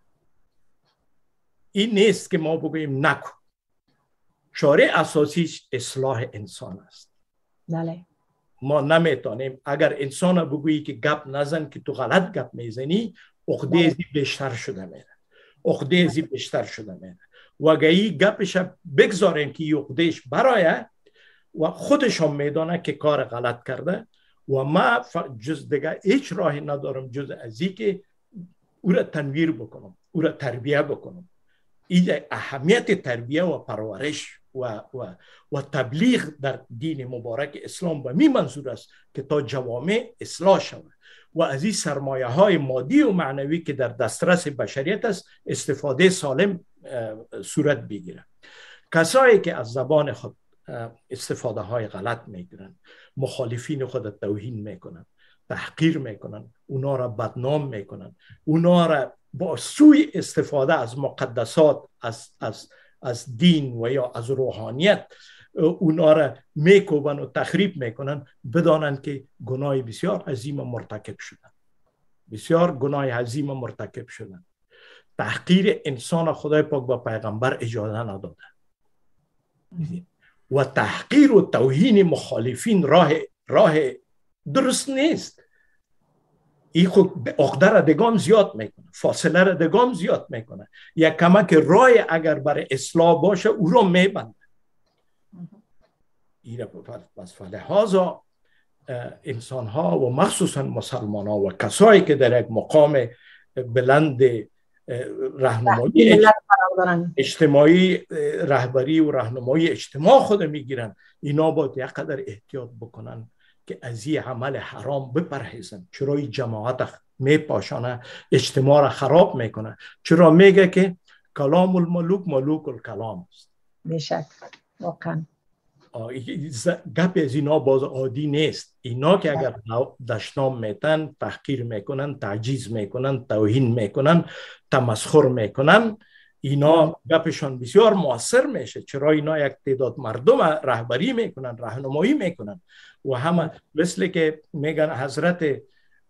این نیست که ما بگوییم نکن. چاره اساسیش اصلاح انسان است. بله. ما نمیتونیم اگر انسان بگویی که گپ نزن که تو غلط گپ میزنی، عقده زی بیشتر شده میره، عقده زی بیشتر شده میره و اگر این گپش بگذاریم که این عقدهش برایه و خودش هم میدانه که کار غلط کرده و ما جز دیگه هیچ راهی ندارم جز از این که او را تنویر بکنم، او را تربیه بکنم. این اهمیت تربیه و پرورش و, و, و تبلیغ در دین مبارک اسلام به می منظور است که تا جوامع اصلاح شود و از این سرمایه های مادی و معنوی که در دسترس بشریت است استفاده سالم صورت بگیرد. کسایی که از زبان خود استفاده های غلط میگیرن، مخالفین خود توهین میکنن، تحقیر میکنن، اونا را بدنام میکنن، اونا را با سوی استفاده از مقدسات، از, از, از دین و یا از روحانیت اونا را میکوبن و تخریب میکنن، بدانن که گناه بسیار عظیم مرتکب شدن، بسیار گناه عظیم مرتکب شدن. تحقیر انسان خدای پاک با پیغمبر اجازه نداده و تحقیر و توهین مخالفین راه راه درست نیست. این خود عقده را دگام زیاد میکنه، فاصله را دگام زیاد میکنه. یک کمک راه اگر برای اصلاح باشه او را میبنده. این پس فلحاظا انسان ها و مخصوصا مسلمان ها و کسایی که در یک مقام بلند راهنمایی اجتماعی رهبری و راهنمایی اجتماع خود میگیرن، اینا باید یک قدر احتیاط بکنن که از این عمل حرام بپرهیزن. چرا این جماعت میپاشانه، اجتماع را خراب میکنه. چرا میگه که کلام الملوک ملوک الکلام است. بیشک واقعا گپ از اینا باز عادی نیست. اینا که اگر دشنام میتن، تحقیر میکنن، تعجیز میکنن، توهین میکنن، تمسخر میکنن، اینا گپشان بسیار مؤثر میشه. چرا اینا یک تعداد مردم رهبری میکنن، راهنمایی میکنن و همه مثل که میگن حضرت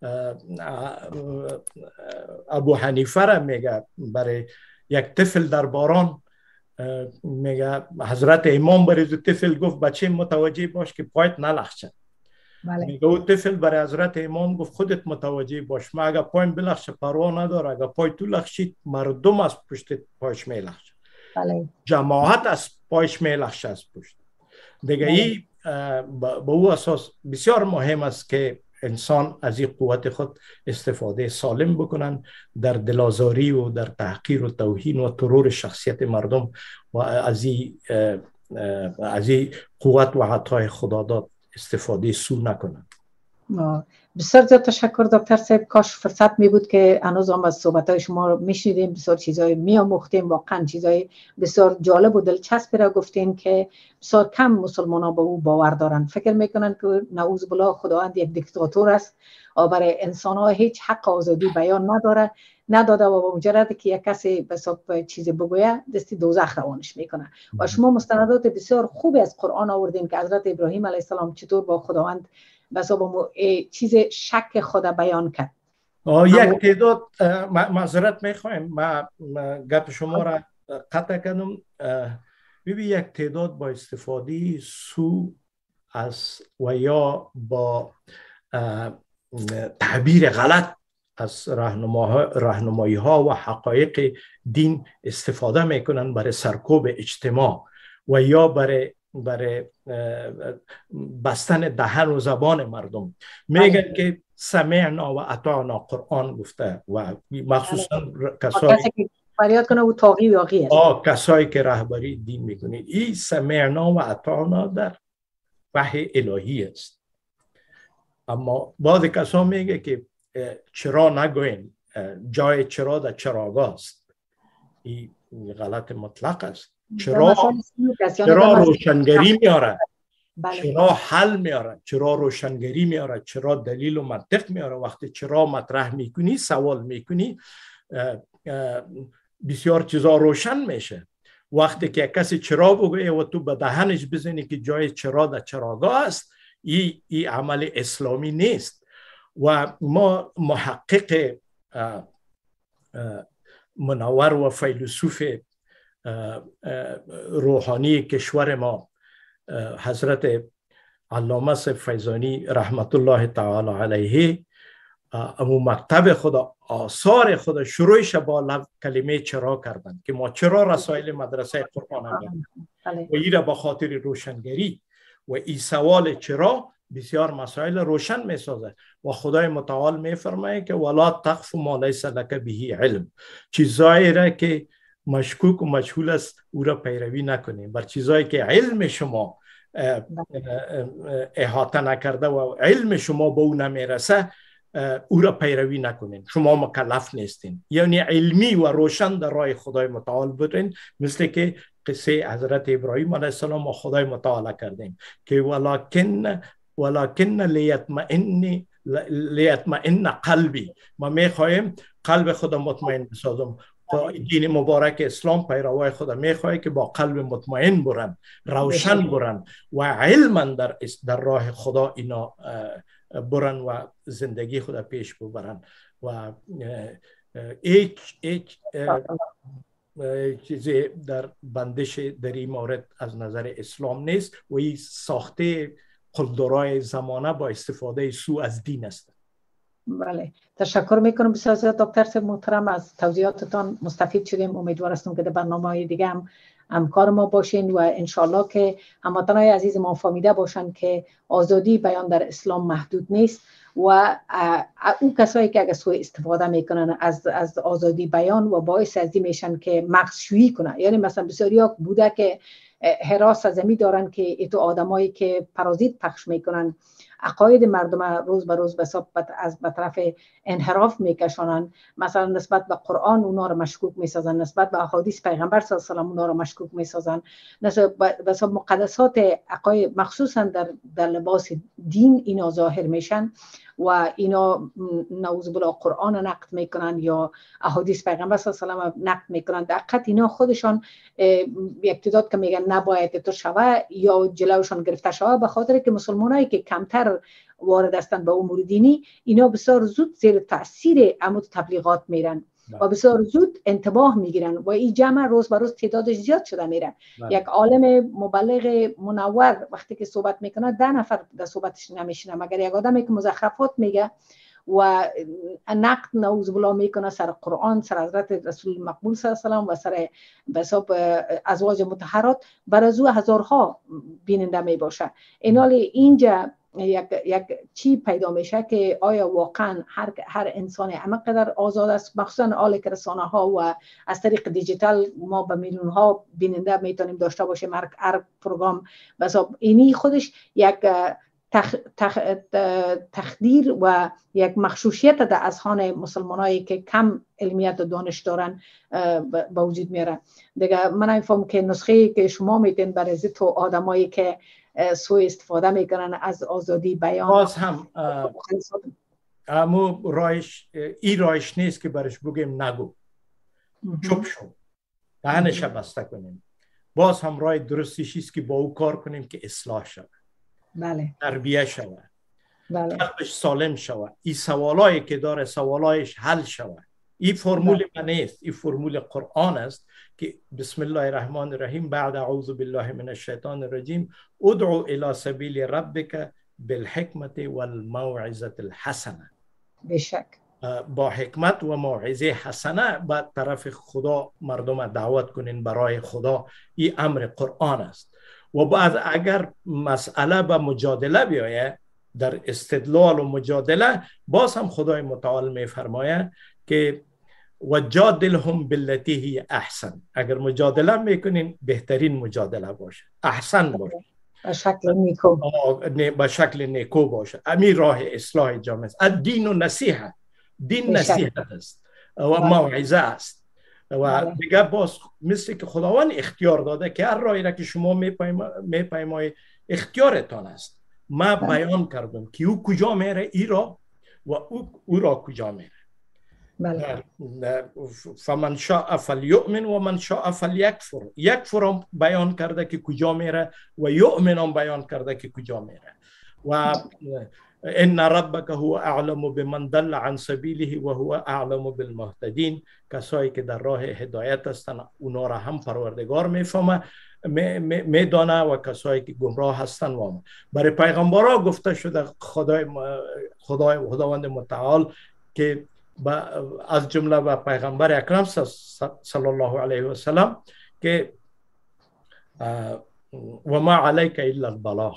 ابو حنیفه را میگه برای یک طفل در باران، میگه حضرت امام برای دو طفل گفت بچه متوجه باش که پایت نلخشه. بله. میگه او طفل برای حضرت امام گفت خودت متوجه باش، ما اگه پایم بلخشه پروا نداره، اگه پای تو لخشید مردم از پشت پایش میلخشه. بله. جماعت از پایش میلخشه از پشت دیگه. ای با او اساس بسیار مهم است که انسان از این قوت خود استفاده سالم بکنن در دلازاری و در تحقیر و توهین و ترور شخصیت مردم و از این از این قوت و عطای خداداد استفاده سو نکنن. بسیار زیاد تشکر دکتر صاحب. کاش فرصت می بود که هنوز هم از صحبت‌های شما رو میشنیدیم، بسیار چیزای میآموختیم، واقعا چیزای بسیار جالب و دلچسبی را گفتین که بسیار کم مسلمان‌ها به او باور دارن. فکر میکنن که نعوذ بالله خداوند یک دیکتاتور است و برای انسان‌ها هیچ حق آزادی بیان نداره نداده و با مجرد که یک کسی به حساب چیزی بگویه دستی دوزخ روانش میکنه. و شما مستندات بسیار خوبی از قرآن آوردین که حضرت ابراهیم علیه السلام چطور با خداوند بسا با چیز شک خدا بیان کرد. یک تعداد معذرت میخوایم، ما گپ شما را قطع کردم. ببین یک تعداد با استفاده سو از و یا با تعبیر غلط از راهنمایی ها و حقایق دین استفاده میکنن برای سرکوب اجتماع و یا برای برای بستن دهن و زبان مردم. میگن که سمعنا و اطعنا قرآن گفته و مخصوصا کسایی که فریاد کنه و طاغی و واقعی است. آه کسایی که رهبری دین میکنید، این سمعنا و اطعنا در وحی الهی است. اما بعضی کسا میگه که چرا نگوین، جای چرا در چراگاه است. این غلط مطلق است. چرا چرا روشنگری میاره، چرا حل میاره، چرا روشنگری میاره، چرا دلیل و منطق میاره. وقتی چرا مطرح میکنی، سوال میکنی، بسیار چیزا روشن میشه. وقتی که کسی چرا بگویه و تو به دهنش بزنی که جای چرا در چراگاه است، این ای عمل اسلامی نیست. و ما محقق منور و فیلسوف روحانی کشور ما حضرت علامه فیضانی رحمت الله تعالی علیه، امو مکتب خدا، آثار خدا شروعش با کلمه چرا کردن که ما چرا رسائل مدرسه قرآن آوردیم و این را به خاطر روشنگری و این سوال چرا بسیار مسائل روشن می سازه و خدای متعال می فرمایه که ولا تقف ما لیس لک به علم. چیزایی را که مشکوک و مجهول است او را پیروی نکنیم. بر چیزایی که علم شما احاطه نکرده و علم شما به او نمیرسه او را پیروی نکنین. شما مکلف نیستین. یعنی علمی و روشن در راه خدای متعال بودین، مثل که قصه حضرت ابراهیم علیه السلام و خدای متعال کردیم که ولکن ولکن لیطمئن لیطمئن قلبی، ما میخوایم قلب خدا مطمئن بسازم. دین مبارک اسلام پیروای خدا میخواه که با قلب مطمئن برن، روشن برن و علما در در راه خدا اینا برن و زندگی خدا پیش ببرن و هیچ هیچ چیزی در بندش در این مورد از نظر اسلام نیست و این ساخته قلدرای زمانه با استفاده سو از دین است. بله، تشکر میکنم بسیار زیاد دکتر صاحب محترم، از توضیحاتتان مستفید شدیم. امیدوار هستم که در برنامه‌های دیگه هم همکار ما باشین و انشالله که هموطنان عزیز ما فهمیده باشن که آزادی بیان در اسلام محدود نیست و اون کسایی که اگر سوء استفاده میکنن از از آزادی بیان و باعث ازی میشن که مغزشویی کنن. یعنی مثلا بسیاری ها بوده که حراس از می دارن که ایتو آدمایی که پرازیت پخش میکنن، عقاید مردم روز به روز از به طرف انحراف میکشانن. مثلا نسبت به قرآن اونا رو مشکوک میسازن، نسبت به احادیث پیغمبر صلی الله علیه و آله اونا رو مشکوک میسازن، نسبت به مقدسات عقاید مخصوصا در در لباس دین اینا ظاهر میشن و اینا نعوذ بالله قرآن نقد میکنن یا احادیث پیغمبر صلی الله علیه و آله نقد میکنن. در حقیقت اینا خودشان اقتداد که میگن نباید تو شوه یا جلوشان گرفته شوه، به خاطر که مسلمانایی که کمتر وارد هستند به امور دینی اینا بسیار زود زیر تاثیر عمود تبلیغات میرن و بسیار زود انتباه میگیرن و این جمع روز به روز تعدادش زیاد شده میره. یک عالم مبلغ منور وقتی که صحبت میکنه ده نفر در صحبتش نمیشینه، مگر یک آدمی که مزخرفات میگه و نقد نعوذ بالله میکنه سر قرآن، سر حضرت رسول مقبول صلی الله علیه و آله و سر به حساب ازواج مطهرات، بر از او هزارها بیننده می باشه. اینال اینجا یک یک چی پیدا میشه که آیا واقعا هر هر انسان همقدر آزاد است، مخصوصا آل که رسانه ها و از طریق دیجیتال ما به میلیون ها بیننده میتونیم داشته باشیم هر هر پروگرام. بس اینی خودش یک تخ، تخ، تخدیر و یک مغشوشیت در اذهان مسلمانایی که کم علمیت و دانش دارن به وجود میاره. دیگه من نمیفهم که نسخه که شما میتین برای تو آدمایی که سوء استفاده میکنن از آزادی بیان، باز هم امو رایش ای رایش نیست که برش بگیم نگو، چوب شو، دهنش بسته کنیم. باز هم رای درستیش است که با او کار کنیم که اصلاح شود، بله، تربیه شود، بله، قلبش سالم شود، این سوالایی که داره سوالایش حل شود. این فرمول من نیست، این فرمول قرآن است که بسم الله الرحمن الرحیم بعد اعوذ بالله من الشیطان الرجیم ادعو الى سبیل ربک بالحکمت والموعظه الحسنه. بشک با حکمت و موعظه حسنه به طرف خدا مردم دعوت کنین برای خدا. این امر قرآن است. و بعد اگر مسئله به مجادله بیایه، در استدلال و مجادله، باز هم خدای متعال می فرماید که و جادلهم باللتی هی احسن. اگر مجادله میکنین بهترین مجادله باشه، احسن باشه، به شکل نیکو، به شکل نیکو باشه. امیر راه اصلاح جامعه است. الدین و نصیحت، دین نصیحت است و موعظه است. و دیگه باز مثل که خداوند اختیار داده که هر راهی را که شما میپیمای اختیارتان است. ما بیان کردم که او کجا میره ای را و او, او را کجا میره. بله. فمن شاء فلیؤمن و من شاء فلیکفر. یکفر هم بیان کرده که کجا میره و یؤمن هم بیان کرده که کجا میره. و ان ربک هو اعلم بمن دل عن سبیله و هو اعلم بالمهتدین. کسایی که در راه هدایت هستند اونا را هم پروردگار میفهمه، میدانه، و کسایی که گمراه هستند و برای پیغمبرها گفته شده خدای خدای خداوند متعال که از جمله به پیغمبر اکرم صلی الله علیه و سلم که و ما علیک الا البلاغ،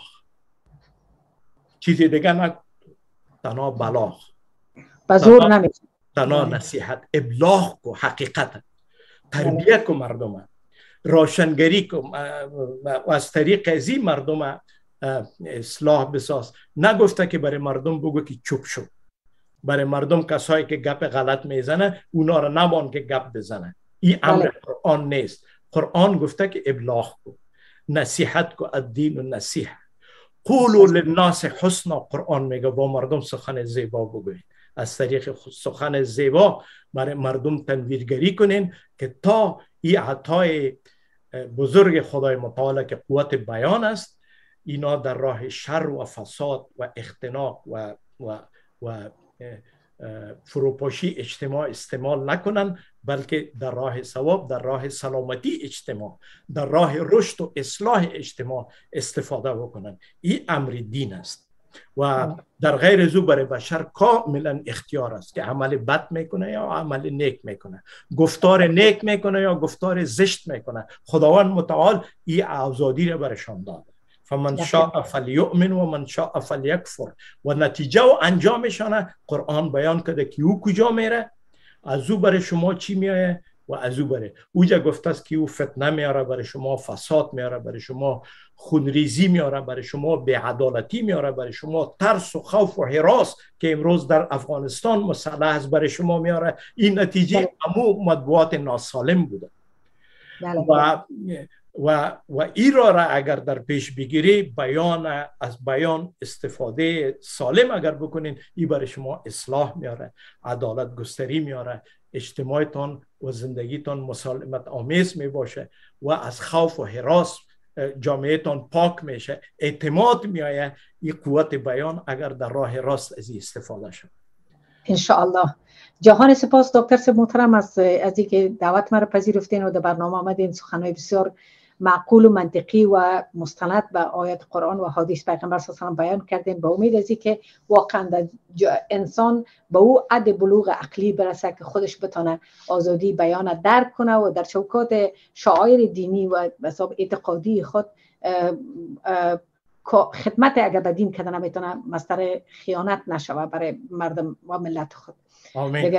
چیزی دیگه نه، تنها بلاغ، بزرگ نمیشه، تنها نصیحت، ابلاغ کو حقیقت، تربیه کو مردم، روشنگری کو و از طریق ازی مردم اصلاح بساز. نگفته که برای مردم بگو که چوب شو. برای مردم کسایی که گپ غلط میزنه اونا رو نمان که گپ بزنه. این امر قرآن نیست. قرآن گفته که ابلاغ کو، نصیحت کو، الدین و نصیحت. قولوا للناس حسنا. قرآن میگه با مردم سخن زیبا بگوید. از طریق سخن زیبا برای مردم تنویرگری کنین که تا این عطای بزرگ خدای متعال که قوت بیان است، اینا در راه شر و فساد و اختناق و و و فروپاشی اجتماع استعمال نکنن، بلکه در راه ثواب، در راه سلامتی اجتماع، در راه رشد و اصلاح اجتماع استفاده بکنن. این امر دین است و در غیر زو برای بشر کاملا اختیار است که عمل بد میکنه یا عمل نیک میکنه، گفتار نیک میکنه یا گفتار زشت میکنه. خداوند متعال این آزادی را برشان داده. فمن شاء فلیؤمن و من شاء فلیکفر. و نتیجه و انجامشانه قرآن بیان کرده که او کجا میره، از او برای شما چی میایه، و از او بره. اوجا گفته است که او فتنه میاره برای شما، فساد میاره برای شما، خونریزی میاره برای شما، بی‌عدالتی میاره برای شما، ترس و خوف و هراس که امروز در افغانستان مسلح است برای شما میاره. این نتیجه امو مطبوعات ناسالم بوده. و و و ایرا را اگر در پیش بگیری، بیان از بیان استفاده سالم اگر بکنین، این برای شما اصلاح میاره، عدالت گستری میاره، اجتماعتان و زندگیتان مسالمت آمیز می باشه و از خوف و هراس جامعهتان پاک میشه، اعتماد میآید. این قوت بیان اگر در راه راست از این استفاده شد. ان شاء الله. جهان سپاس دکتر صاحب محترم از از اینکه دعوت مرا پذیرفتین و در برنامه آمدین. سخنهای بسیار معقول و منطقی و مستند به آیات قرآن و حدیث پیغمبر صلی الله علیه و بیان کردین. به امید از اینکه واقعا انسان به او حد بلوغ عقلی برسه که خودش بتونه آزادی بیان درک کنه و در چوکات شعائر دینی و حساب اعتقادی خود اه اه خدمت اگر به دین کردن نمیتونه مصدر خیانت نشوه برای مردم و ملت خود. آمین.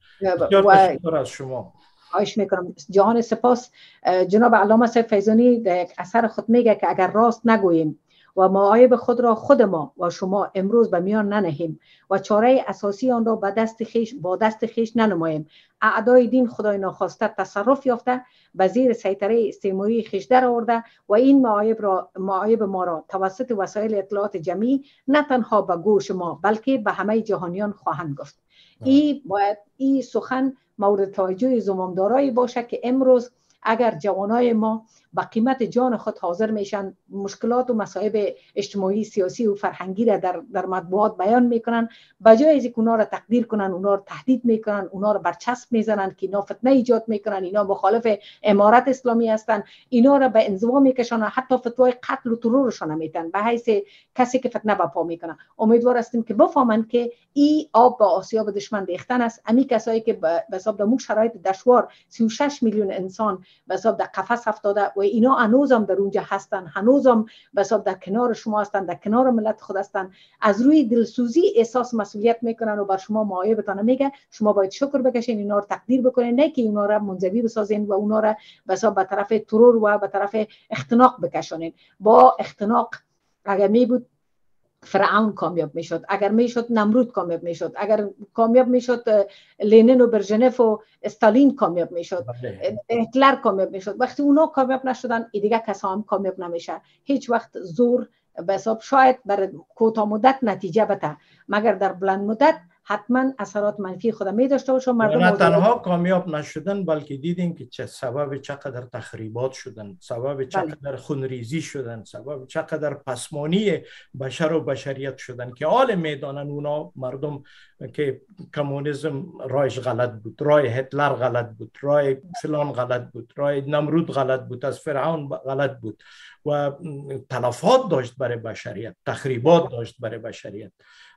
و از شما خواهش میکنم. جهان سپاس. جناب علامه صاحب فیضانی در اثر خود میگه که اگر راست نگوییم و معایب خود را خود ما و شما امروز به میان ننهیم و چاره اساسی آن را با دست خیش با دست خیش ننماییم، اعدای دین خدای ناخواسته تصرف یافته به زیر سیطره استعماری خیش در آورده و این معایب را معایب ما را توسط وسایل اطلاعات جمعی نه تنها به گوش ما بلکه به همه جهانیان خواهند گفت. این باید این سخن مورد توجه زمامدارایی باشه که امروز اگر جوانای ما با قیمت جان خود حاضر میشن، مشکلات و مصائب اجتماعی، سیاسی و فرهنگی را در در مطبوعات بیان میکنن، بجای از اینکه اونا را تقدیر کنن، اونا را تهدید میکنن، اونا را برچسب میزنن که اینا فتنه ایجاد میکنن، اینا مخالف امارت اسلامی هستن، اینا را به انزوا میکشن، حتی فتوای قتل و ترورشان میتن به حیث کسی که فتنه برپا میکنه. امیدوار هستیم که بفهمن که این آب با آسیاب دشمن ریختن است. امی کسایی که به حساب در شرایط دشوار سی و شش میلیون انسان به حساب در قفس افتاده و اینا هنوزم در اونجا هستن، هنوزم به حساب در کنار شما هستن، در کنار ملت خود هستن، از روی دلسوزی احساس مسئولیت میکنن و بر شما معایبتان میگه. شما باید شکر بکشین، اینا رو تقدیر بکنین، نه که اینا رو منزوی بسازین و اونا رو به حساب به طرف ترور و به طرف اختناق بکشونین. با اختناق اگر می بود فرعون کامیاب میشد، اگر میشد نمرود کامیاب میشد، اگر کامیاب میشد لنین و برژنف و استالین کامیاب میشد، هتلر کامیاب میشد. وقتی اونا کامیاب نشدن، دیگه کسا هم کامیاب نمیشه. هیچ وقت زور به حساب شاید بر کوتاه مدت نتیجه بده، مگر در بلند مدت حتما اثرات منفی خود می داشته باشه. مردم نه تنها کامیاب نشدن بلکه دیدیم که چه سبب چقدر تخریبات شدن، سبب چقدر خونریزی شدن، سبب چقدر پسمانی بشر و بشریت شدن که حال میدانن اونا مردم که کمونیسم رایش غلط بود، رای هتلر غلط بود، رای فلان غلط بود، رای نمرود غلط بود، از فرعون غلط بود و تلفات داشت برای بشریت، تخریبات داشت برای بشریت.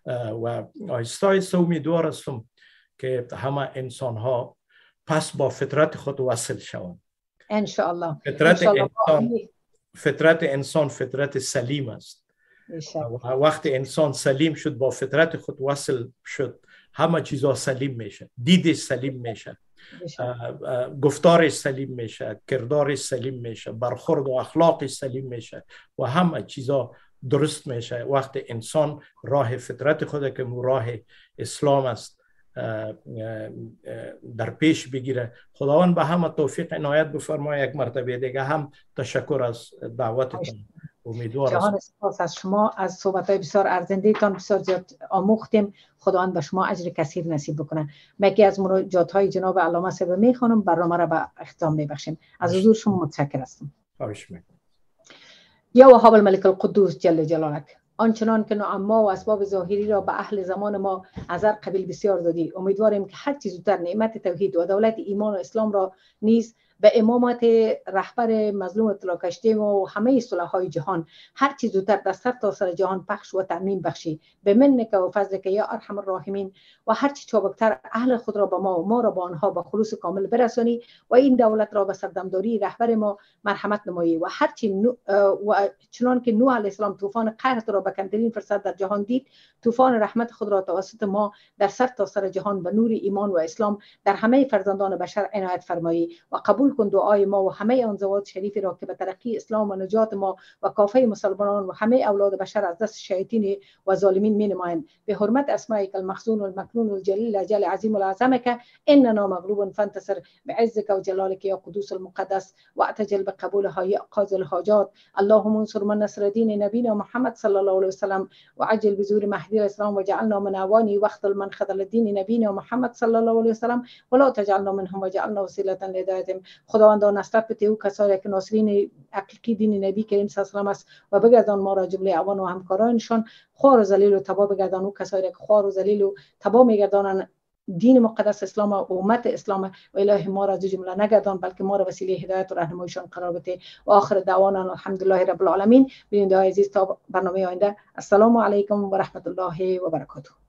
و آیسته آیسته امیدوار هستم که همه انسان ها پس با فطرت خود وصل شوند. انشاءالله. فطرت انسان فطرت انسان فطرت سلیم است. و وقتی انسان سلیم شد، با فطرت خود وصل شد، همه چیزا سلیم میشه، دیدش سلیم میشه، گفتارش سلیم میشه، کردارش سلیم میشه، برخورد و اخلاقش سلیم میشه و همه چیزا درست میشه. وقتی انسان راه فطرت خود که راه اسلام است در پیش بگیره. خداوند به همه توفیق عنایت بفرماید. یک مرتبه دیگه هم تشکر از دعوتتون. امیدوار جهان سپاس از شما، از صحبت‌های بسیار ارزنده تان بسیار زیاد آموختیم. خداوند به شما اجر کثیر نصیب بکنه. مگه از مناجات‌های جناب علامه صاحب میخوانم، برنامه را به اختتام میبخشیم. از حضور شما متشکر هستم. خواهش میکنم. یا وهاب الملک القدوس جل جلالک، آنچنان که نعما و اسباب ظاهری را به اهل زمان ما از هر قبیل بسیار دادی، امیدواریم که هر چیز زودتر نعمت توحید و دولت ایمان و اسلام را نیز به امامت رهبر مظلوم اطلاع کشته ما و همه صلحای جهان هر چیز زودتر در سر تا سر جهان پخش و تأمین بخشی به منک و فضلک یا ارحم الراحمین و هر چی چابکتر اهل خود را به ما و ما را به آنها به خلوص کامل برسانی و این دولت را به سردمداری رهبر ما مرحمت نمایی و هر چی نو و چنان که نوح علیه السلام طوفان قحط را به کمترین فرصت در جهان دید، طوفان رحمت خود را توسط ما در سر تا سر جهان به نور ایمان و اسلام در همه فرزندان بشر عنایت فرمایی و قبول کن دعای ما و همه آن زوات شریفی را که به ترقی اسلام و نجات ما و کافه مسلمانان و همه اولاد بشر از دست شیاطین و ظالمین می نمایند. به حرمت اسمائک المخزون والمکنون الجلیل الاجل عظیم العظمک اننا مغلوب فانتصر بعزك وجلالك يا قدوس المقدس واعتجل بقبولها يا قاضي الحاجات. اللهم انصر من نصر دين نبينا محمد صلى الله عليه وسلم وعجل بزور مهدي الاسلام وجعلنا من اعوانه واخذل من خذل الدين نبينا محمد صلى الله عليه وسلم ولا تجعلنا منهم وجعلنا وسيله لهدایتهم. خداوندا نصرت بده او کسانی که ناصرین حقیقی دین نبی کریم صلی الله علیه و است و بگردان ما را جمله اعوان و همکارانشان خوار و ذلیل و تباه بگردان او کسانی که خوار و ذلیل و تباه میگردانند دین مقدس اسلام و امت اسلام و اله ما را از جمله نگردان بلکه ما را وسیله هدایت و راهنماییشان قرار بده و آخر دعوانا الحمدلله رب العالمین. بیننده های عزیز تا برنامه آینده السلام علیکم و رحمت الله و برکاته.